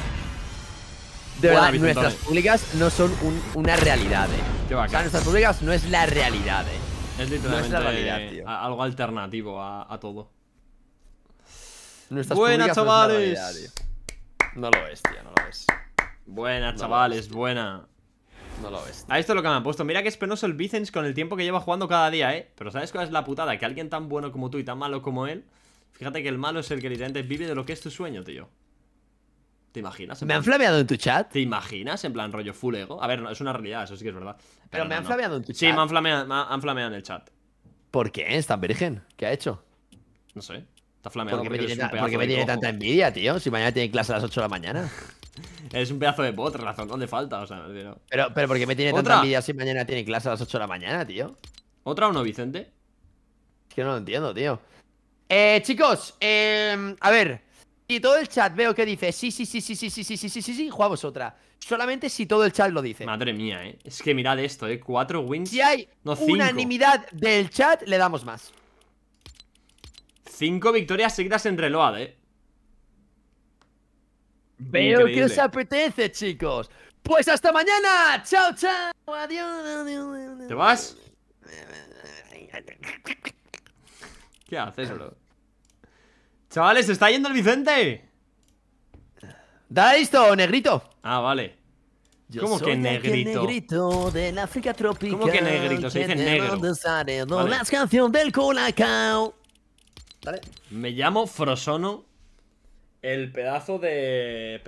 De verdad, Buena, nuestras públicas no son una realidad, Qué O sea, bacán. nuestras públicas no es la realidad, Es No literalmente es la realidad, tío. algo alternativo a todo. Nuestras Buena, públicas chavales. no es la realidad, tío. No lo ves, tío, no lo ves. Buena, No chavales, buena. No lo ves, tío. A esto es lo que me han puesto. Mira que es penoso el Vicens con el tiempo que lleva jugando cada día, Pero ¿sabes cuál es la putada? Que alguien tan bueno como tú y tan malo como él, fíjate que el malo es el que literalmente vive de lo que es tu sueño, tío. ¿Te imaginas? ¿Me han flameado en tu chat? ¿Te imaginas? En plan rollo full ego. A ver, no, es una realidad, eso sí que es verdad. Pero me han flameado en tu Sí, chat. me han flameado en el chat. ¿Por qué? ¿Es tan virgen? ¿Qué ha hecho? No sé. Está flameado ¿Por qué me porque tiene, eres un pedazo por qué me de tiene cojo. tanta envidia, tío? Si mañana tiene clase a las 8 de la mañana. Eres un pedazo de bot, razón, ¿dónde falta? O sea, no. Pero ¿por qué me tiene ¿Otra? tanta envidia si mañana tiene clase a las 8 de la mañana, tío? ¿Otra o no, Vicente? Es que no lo entiendo, tío. Chicos, a ver. Si todo el chat veo que dice sí, jugamos otra. Solamente si todo el chat lo dice. Madre mía, Es que mirad esto, 4 wins. Si hay No, 5. unanimidad del chat, le damos más. 5 victorias seguidas en reload, Veo Increíble. que os apetece, chicos. Pues hasta mañana. Chao, chao. Adiós. ¿Te vas? ¿Qué haces, bro? Chavales, ¿se está yendo el Vicente? Dale listo, negrito. Ah, vale. Yo ¿Cómo soy que aquel negrito? negrito del África tropical. ¿Cómo que negrito? Se dice que te negro. mando saredo, Vale. las canciones del Colacao. Dale. Me llamo Frosono. El pedazo de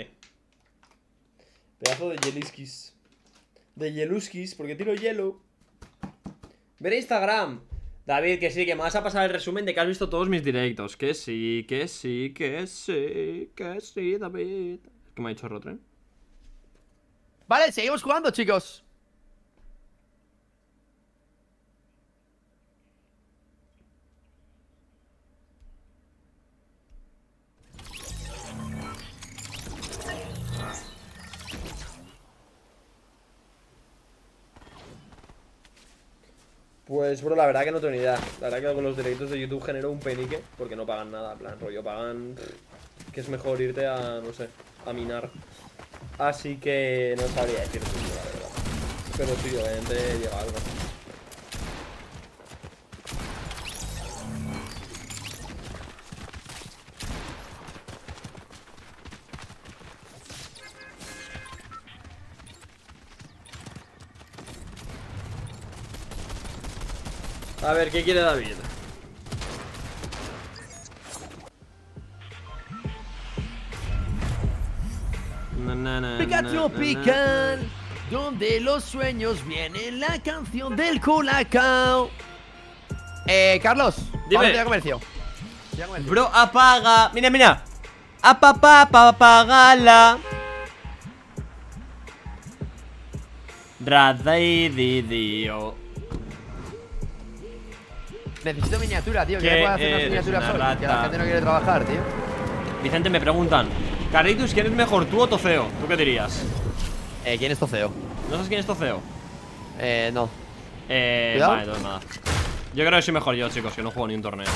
Yeliskis. De Yeluskis, porque tiro hielo. Ver Instagram. David, que sí, que me vas a pasar el resumen de que has visto todos mis directos. Que sí, David. ¿Qué me ha dicho Rotren? Vale, seguimos jugando, chicos. Pues, bro, la verdad que no tengo ni idea. La verdad que con los directos de YouTube genero un penique. Porque no pagan nada, en plan, rollo, pagan... Que es mejor irte a, no sé, a minar. Así que no sabría decir eso, la verdad. Pero sí, obviamente llega algo. A ver, ¿qué quiere David? África tropical, donde los sueños vienen, la canción del Colacao. Carlos, Dime. vamos a comercio. Bro, apaga. Mira, mira. Apagala. Radaidio. Necesito miniatura, tío. ¿Qué Que puedo hacer unas eres, miniaturas una hoy. Que la rata? gente no quiere trabajar, tío. Vicente, me preguntan, Carlitos, ¿quién es mejor, tú o Toceo? ¿Tú qué dirías? ¿Quién es Toceo? ¿No sabes quién es Toceo? No. Vale, entonces nada. Yo creo que soy mejor yo, chicos, que no juego ni un torneo.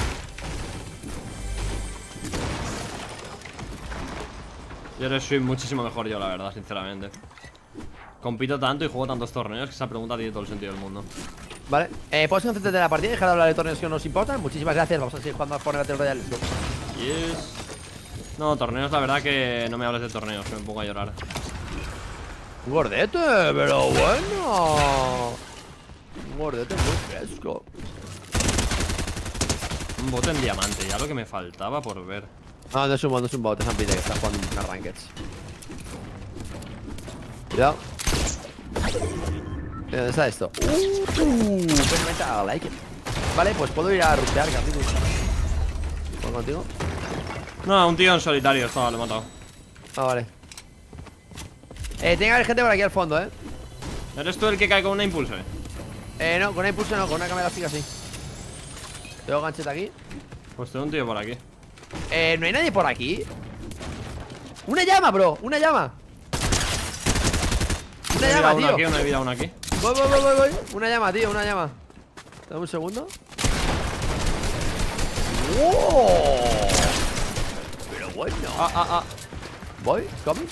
Yo creo que soy muchísimo mejor yo, la verdad, sinceramente. Compito tanto y juego tantos torneos que esa pregunta tiene todo el sentido del mundo. Vale. ¿Puedes concentrarte en la partida y dejar de hablar de torneos que no nos importan? Muchísimas gracias. Vamos a seguir jugando a Fortnite Battle Royale. Yes. No, torneos, la verdad que no me hables de torneos, que me pongo a llorar. Un gordete, pero bueno. Un gordete muy fresco. Un bote en diamante, ya lo que me faltaba por ver. No, no es un bot, no es un bot, es Ampite que está jugando en Rankeds. Cuidado. ¿Dónde está esto? I like it. Vale, pues puedo ir a rutear, Carlitos. ¿Puedo contigo? No, un tío en solitario, estaba, lo he matado. Ah, vale. Tiene que haber gente por aquí al fondo, ¿Eres tú el que cae con una impulse? No, con una impulso no, con una cámara fija sí. Tengo ganchete aquí. Pues tengo un tío por aquí. No hay nadie por aquí. ¡Una llama, bro! ¡Una llama! Una llama, Una tío. aquí, una vida, una aquí. Voy. Una llama, tío, una llama. Dame un segundo. ¡Wow! Pero bueno. Voy, coming.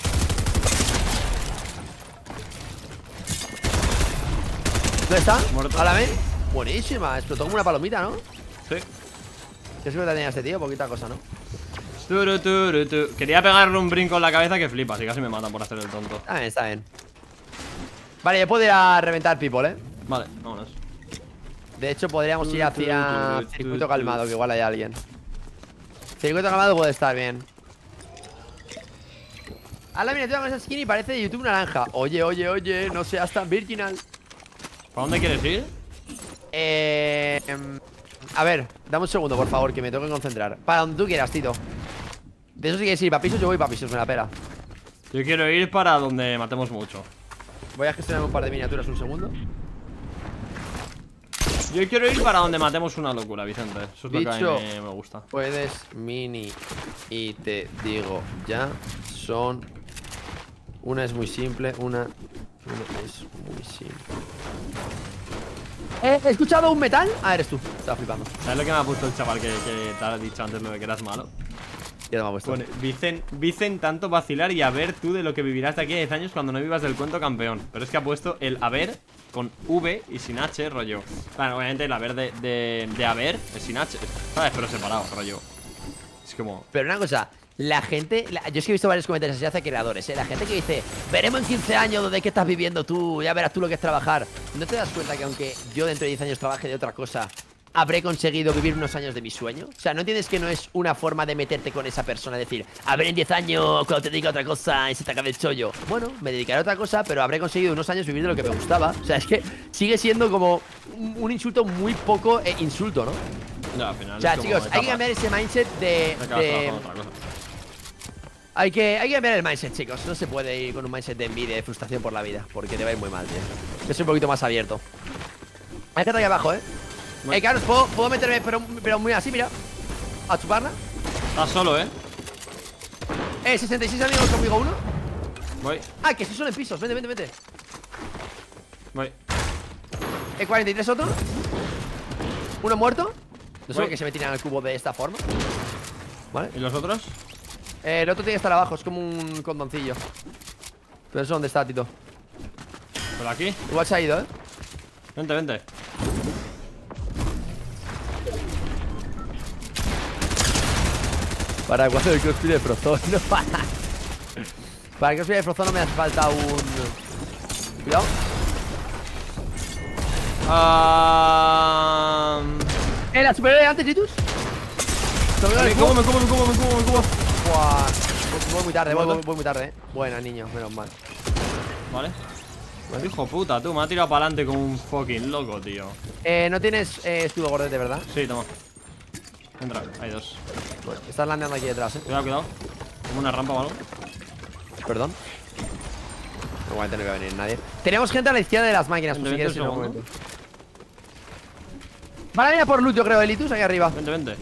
¿Dónde está? Muerto. ¿A la vez? Buenísima, explotó como una palomita, ¿no? Sí. ¿Qué suerte tenía este tío? Poquita cosa, ¿no? Quería pegarle un brinco en la cabeza que flipas y casi me matan por hacer el tonto. Está bien. Vale, yo puedo ir a reventar people, ¿eh? Vale, vámonos. De hecho, podríamos ir hacia circuito calmado, que igual hay alguien. Circuito calmado puede estar bien. A la miniatura con esa skin y parece de YouTube naranja. Oye, no seas tan virginal. ¿Para dónde quieres ir? A ver, dame un segundo, por favor, que me tengo que concentrar. Para donde tú quieras, Tito. De eso si quieres ir para pisos, yo voy para pisos, me la pela. Yo quiero ir para donde matemos mucho. Voy a gestionar un par de miniaturas un segundo. Yo quiero ir para donde matemos una locura, Vicente. Eso es lo que a Dicho, mí me gusta. Puedes mini y te digo ya. Son... Una es muy simple, una es muy simple. He escuchado un metal. Ah, eres tú, estaba flipando. ¿Sabes lo que me ha puesto el chaval que te ha dicho antes lo de que eras malo? Ya me ha puesto. Pone, Vicen tanto vacilar y a ver tú de lo que vivirás de aquí a 10 años cuando no vivas del cuento campeón. Pero es que ha puesto el haber con V y sin H, rollo. Bueno, obviamente el haber de haber es sin H, ¿sabes? Pero separado, rollo. Es como... Pero una cosa, la gente... yo es que he visto varios comentarios así hacia creadores, ¿eh? La gente que dice, veremos en 15 años de qué estás viviendo tú, ya verás tú lo que es trabajar. ¿No te das cuenta que aunque yo dentro de 10 años trabaje de otra cosa, habré conseguido vivir unos años de mi sueño? O sea, ¿no entiendes que no es una forma de meterte con esa persona? Decir, a ver en 10 años cuando te dedique a otra cosa y se te acabe el chollo. Bueno, me dedicaré a otra cosa, pero habré conseguido unos años vivir de lo que me gustaba. O sea, es que sigue siendo como un insulto muy poco insulto, ¿no? Ya, al final O sea, es como chicos, hay que cambiar ese mindset de... Hay que cambiar el mindset, chicos. No se puede ir con un mindset de envidia, de frustración por la vida, porque te va a ir muy mal, tío. Yo soy un poquito más abierto. Hay gente aquí abajo, ¿eh? Carlos, ¿puedo meterme, pero muy así, mira? A chuparla. Estás solo, 66 amigos conmigo, uno. Voy, Ah, que sí son en pisos, vete. voy. 43 otro. Uno muerto. No sé Voy. por qué se me tiran al cubo de esta forma. Vale. ¿Y los otros? El otro tiene que estar abajo, es como un condoncillo. Pero eso, ¿dónde está, Tito? ¿Por aquí? Igual se ha ido, ¿eh? Vente. Para cuando el crossfit de Frozone, no para el crossfit de Frozone me hace falta un... Cuidado. ¿La superior de antes, Titus? Me como. Buah. Voy muy tarde, voy muy tarde, Buena, niño, menos mal. Vale. Hijo puta, tú, me ha tirado para adelante como un fucking loco, tío. No tienes escudo gordete, ¿verdad? Sí, toma. Entra, hay dos. Bueno, estás landeando aquí detrás, Cuidado. Como una rampa o algo. Perdón. No voy a tener que venir nadie. Tenemos gente a la izquierda de las máquinas, por si Vente, quieres ir un segundo. momento. Van a venir a por loot, yo creo, Elitus, ahí arriba. Vente.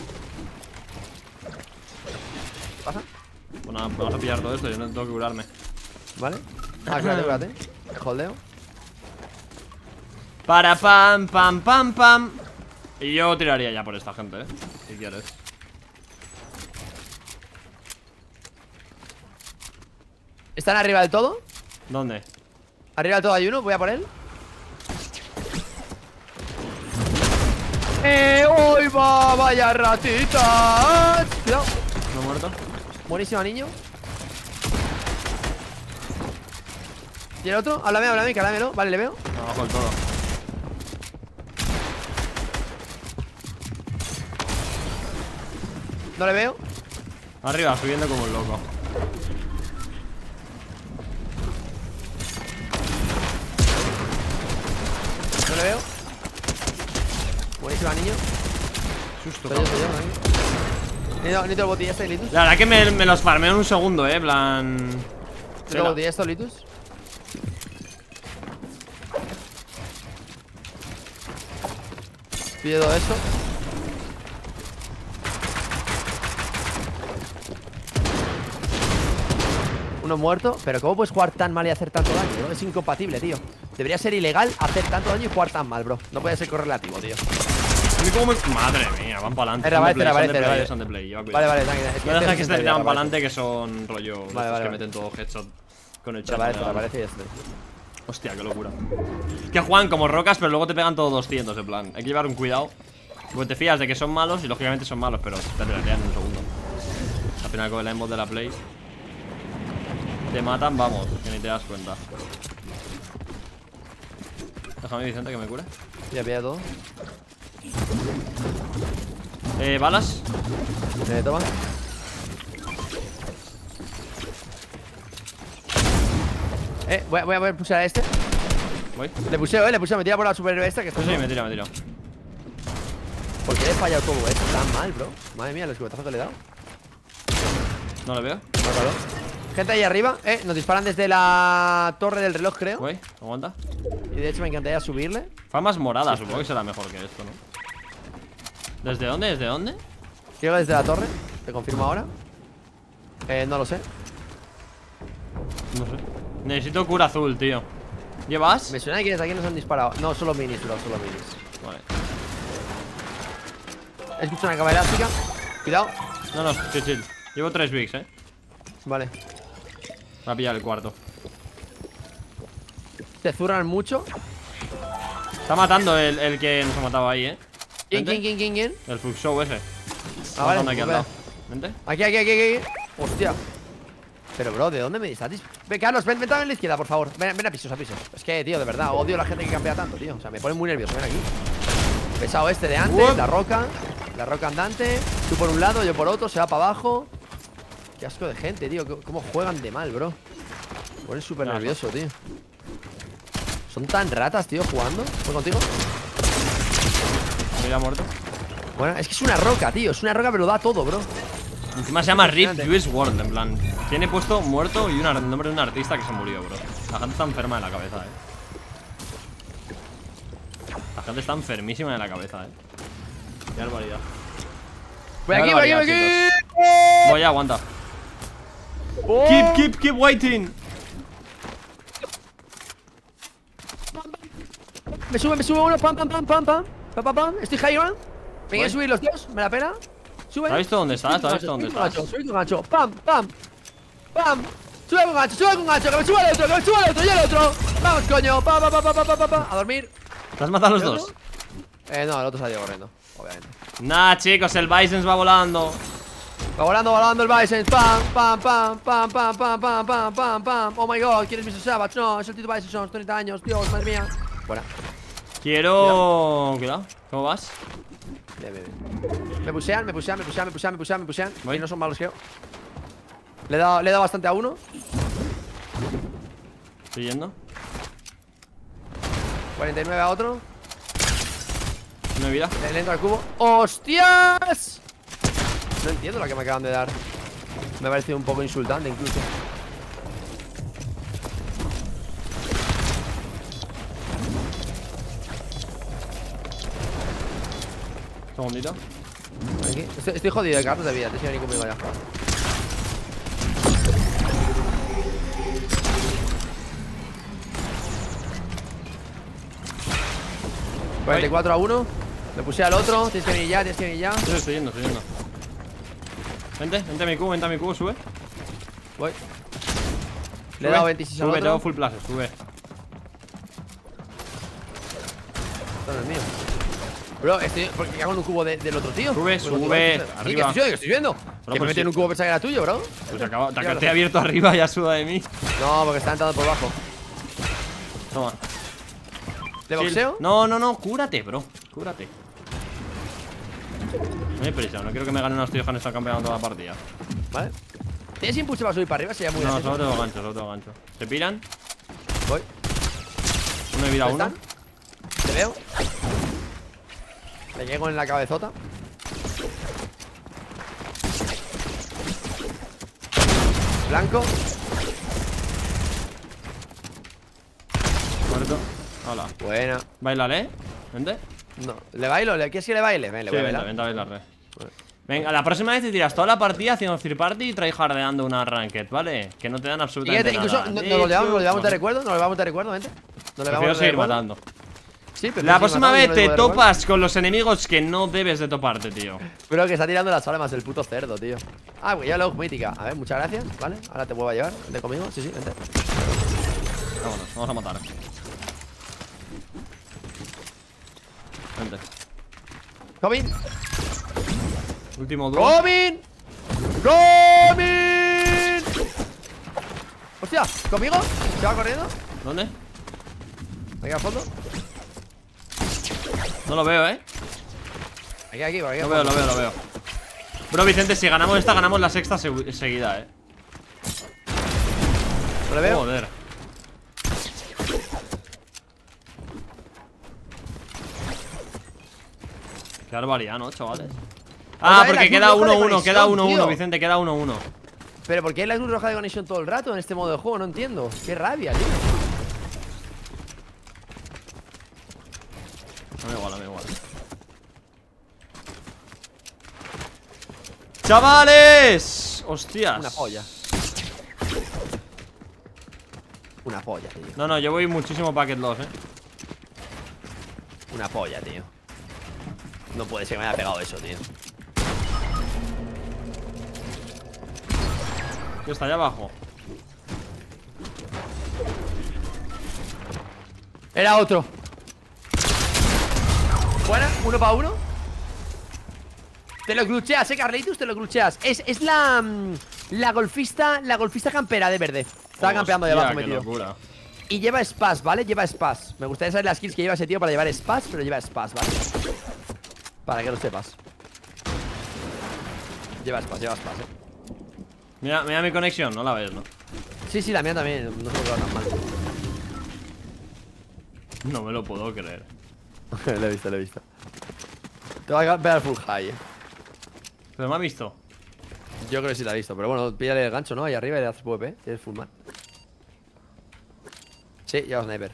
¿Pasa? Bueno, vamos a pillar todo esto, yo no tengo que curarme. ¿Vale? Ah, cúrate. Me holdeo. Para pam. Y yo tiraría ya por esta gente, si quieres. ¿Están arriba del todo? ¿Dónde? Arriba del todo hay uno, voy a por él. ¡Hoy va! ¡Vaya ratitas! Cuidado. ¿No muerto? Buenísimo, niño. ¿Y el otro? Háblame, que háblamelo. Vale, le veo. Abajo del todo. No le veo. Arriba, subiendo como un loco. No le veo. Buenísimo, niño. Susto, Estoy cabrón. yo, necesito el botella este, Litus. La verdad que me los farmeo en un segundo, plan. ¿Necesito el botella esto, Litus? Pido todo esto. Uno muerto. Pero ¿cómo puedes jugar tan mal y hacer tanto daño, bro? Es incompatible, tío. Debería ser ilegal hacer tanto daño y jugar tan mal, bro. No puede ser correlativo, tío. Madre mía, van para adelante. Vale, Vale, tranquila. deja que se tiran para adelante, que son rollo. Vale. Que meten todo headshot con el chat. Parece y esto. Hostia, qué locura. Que juegan como rocas, pero luego te pegan todos 200, en plan. Hay que llevar un cuidado. Porque te fías de que son malos y lógicamente son malos, pero te tiran en un segundo. Al final con el aimbot de la play te matan, vamos, que ni te das cuenta. Déjame, Vicente, que me cure. Ya pilla todo. ¿Balas? Toma. Voy a pulsar a este. Voy. Le puse, me tira por la superhéroe esta que está. Sí, me tira. ¿Por qué le he fallado todo esto tan mal, bro? Madre mía, los cubetazos que le he dado. No lo veo. Mátalo. Gente ahí arriba, nos disparan desde la torre del reloj, creo. Voy, aguanta. Y de hecho me encantaría subirle. Famas moradas, supongo que será mejor que esto, ¿no? ¿Desde dónde? ¿Desde dónde? Llego desde la torre, te confirmo ahora. No lo sé. No sé. Necesito cura azul, tío. ¿Llevas? Me suena que desde aquí nos han disparado. No, solo minis, bro, solo minis. Vale. Escucho una cama elástica. Cuidado. No, chill. Llevo 3 bigs, Vale. Va a pillar el cuarto. Te zurran mucho. Está matando el que nos ha matado ahí, ¿Quién? El Fuck Show ese. Ah, vale, Aquí al pues lado. Vente. Aquí. Hostia. Pero, bro, ¿de dónde me distatis? Ve, Carlos, ven a la izquierda, por favor. Ven a pisos. Es que, tío, de verdad, odio a la gente que campea tanto, tío. O sea, me pone muy nervioso. Ven aquí. Pesado este de antes, la roca andante. Tú por un lado, yo por otro, se va para abajo. Qué asco de gente, tío. Cómo juegan de mal, bro. Me pone súper nervioso, tío. Son tan ratas, tío, jugando. ¿Voy contigo? Mira, muerto. Bueno, es que es una roca, tío. Es una roca, pero da todo, bro. Encima se llama Rip US World, en plan. Tiene puesto muerto y el nombre de un artista que se murió, bro. La gente está enferma de la cabeza, La gente está enfermísima de la cabeza, Qué barbaridad. Voy aquí. Voy, aguanta. Oh. Keep waiting. Me sube uno, pam. Estoy high ground. Me quieren subir los tíos, me la pela. Sube. ¿Has visto dónde estás? Sube con gancho, pam. Sube con gancho, que me suba el otro, y el otro. Vamos, coño, pa. A dormir. ¿Te has matado a los dos? No, el otro salió corriendo, obviamente. Nah, chicos, el Bison va volando. Va volando el Bison. Pam. Oh my god, ¿quién es Mr. Savage? No, es el Tito Bison, son 30 años, Dios, madre mía. Buena. Cuidado. ¿Cómo vas? Bien. Me pusean. Voy. Y no son malos, creo. Le he dado bastante a uno. Estoy yendo. 49 a otro. No hay vida. Le entro al cubo. ¡Hostias! No entiendo la que me acaban de dar. Me ha parecido un poco insultante incluso. Segundito. Aquí. Estoy jodido de cartas de vida. Te sigo ni conmigo ya. Voy. 44 a 1. Le puse al otro. Tienes que venir ya. Sí, estoy yendo. Vente a mi cubo, sube. Voy. Le he dado 26 al Sube, tengo otro. full placer, sube. Esto no es mío. Bro, porque hago en un cubo del otro tío. Sube, arriba. Sí, que estoy viendo. Que me pues metí en sí. un cubo pensaba que era tuyo, bro. Te he abierto arriba y has sudado de mí. No, porque está entrando por abajo. Toma. ¿Le boxeo? No, cúrate, bro. Cúrate. No hay prisa, no quiero que me ganen unos tíos que han estado campeando toda la partida. Vale. ¿Tienes impulso para subir para arriba? Sería muy No, gracioso. solo tengo gancho. ¿Se piran? Voy. Uno de vida, ¿Dónde uno. están? Te veo. Le llego en la cabezota. Blanco. Muerto. Hola. Buena. Bailale. Vente. No. ¿Le bailo? ¿Quieres que le baile? Ven, le Sí, voy a bailar. vente a bailar, Venga, la próxima vez te tiras toda la partida haciendo third party y tryhardeando una ranked, ¿vale? Que no te dan absolutamente Incluso nada. nos lo llevamos de recuerdo. Nos lo llevamos de recuerdo, gente. Prefiero seguir matando. Sí, pero La próxima vez te topas con los enemigos que no debes de toparte, tío. Pero que está tirando las armas el puto cerdo, tío. Ah, pues ya luego mítica. A ver, muchas gracias, ¿vale? Ahora te vuelvo a llevar. Vente conmigo, sí, vente. Vámonos, vamos a matar. Vente. ¡Comin! Último dúo. ¡Comin! ¡Comin! ¡Hostia! ¿Conmigo? ¿Se va corriendo? ¿Dónde? Aquí al fondo. No lo veo, ¿eh? Aquí, por aquí. Lo veo. Bro, Vicente, si ganamos esta, ganamos la sexta seguida, ¿eh? ¿No le veo? Joder. Qué barbaridad, ¿no, chavales? Ah, ver, porque la queda cruz roja de 1-1, queda conexión, 1-1, tío. Vicente, queda 1-1. Pero ¿por qué hay la luz roja de conexión todo el rato en este modo de juego? No entiendo. Qué rabia, tío. No me igual. ¡Chavales! ¡Hostias! Una polla. Una polla, tío. No, yo voy muchísimo packet loss, Una polla, tío. No puede ser que me haya pegado eso, tío. ¿Qué está allá abajo? Era otro. Buena, 1 para 1. Te lo glucheas, Carlitos, te lo glucheas. Es la golfista campera de verde. Estaba campeando debajo, qué metido. locura. Y lleva spas, ¿vale? Lleva spas. Me gustaría saber las kills que lleva ese tío para llevar spas, pero lleva spas, ¿vale? Para que lo sepas. Lleva spas, Mira mi conexión, no la ves, ¿no? Sí, la mía también. No se me queda tan mal. No me lo puedo creer. Lo he visto. Te va a pegar full high, Pero me ha visto. Yo creo que sí la he visto, pero bueno, píllale el gancho, ¿no? Ahí arriba y le haces PvP, tienes full man. Sí, lleva sniper.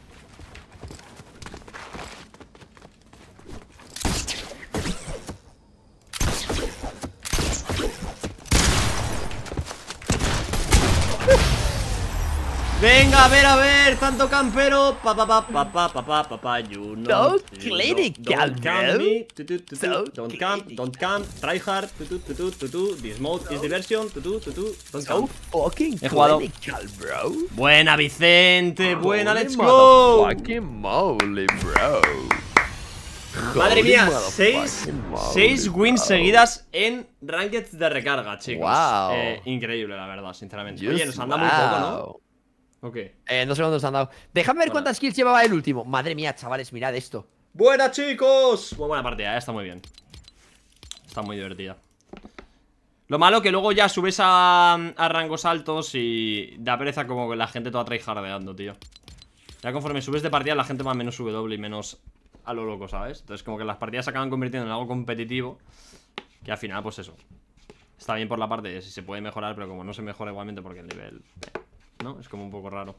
Venga, a ver, tanto campero. You know. So clinical, bro. So Don't camp, try hard. This mode is diversion. Don't So camp. fucking He jugado. clinical, bro. Buena, Vicente, buena, Holy let's go. Fucking moly, bro. Madre Holy mía, motherfucking moly, 6 wins bro. seguidas en rankeds de recarga, chicos. Wow. Increíble, la verdad, sinceramente. Just Oye, nos han dado muy poco, ¿no? wow. Ok. No sé cuántos han dado. Déjame ver cuántas kills llevaba el último. Madre mía, chavales, mirad esto. ¡Buena, chicos! Muy buena partida, está muy bien. Está muy divertida. Lo malo que luego ya subes a rangos altos y da pereza como que la gente toda tryhardeando, tío. Ya conforme subes de partida la gente más menos W y menos a lo loco, ¿sabes? Entonces como que las partidas se acaban convirtiendo en algo competitivo. Que al final, pues eso. Está bien por la parte de si se puede mejorar, pero como no se mejora igualmente porque el nivel... ¿no? Es como un poco raro.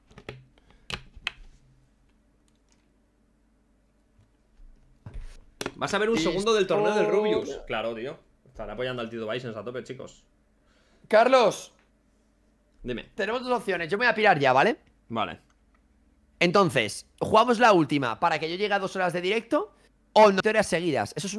¿Vas a ver un segundo del torneo del Rubius? Claro, tío. Estará apoyando al Tito Bison a tope, chicos. Carlos, Dime. tenemos dos opciones. Yo me voy a pirar ya, ¿vale? Vale. Entonces, jugamos la última para que yo llegue a 2 horas de directo o no 9 horas seguidas. Eso es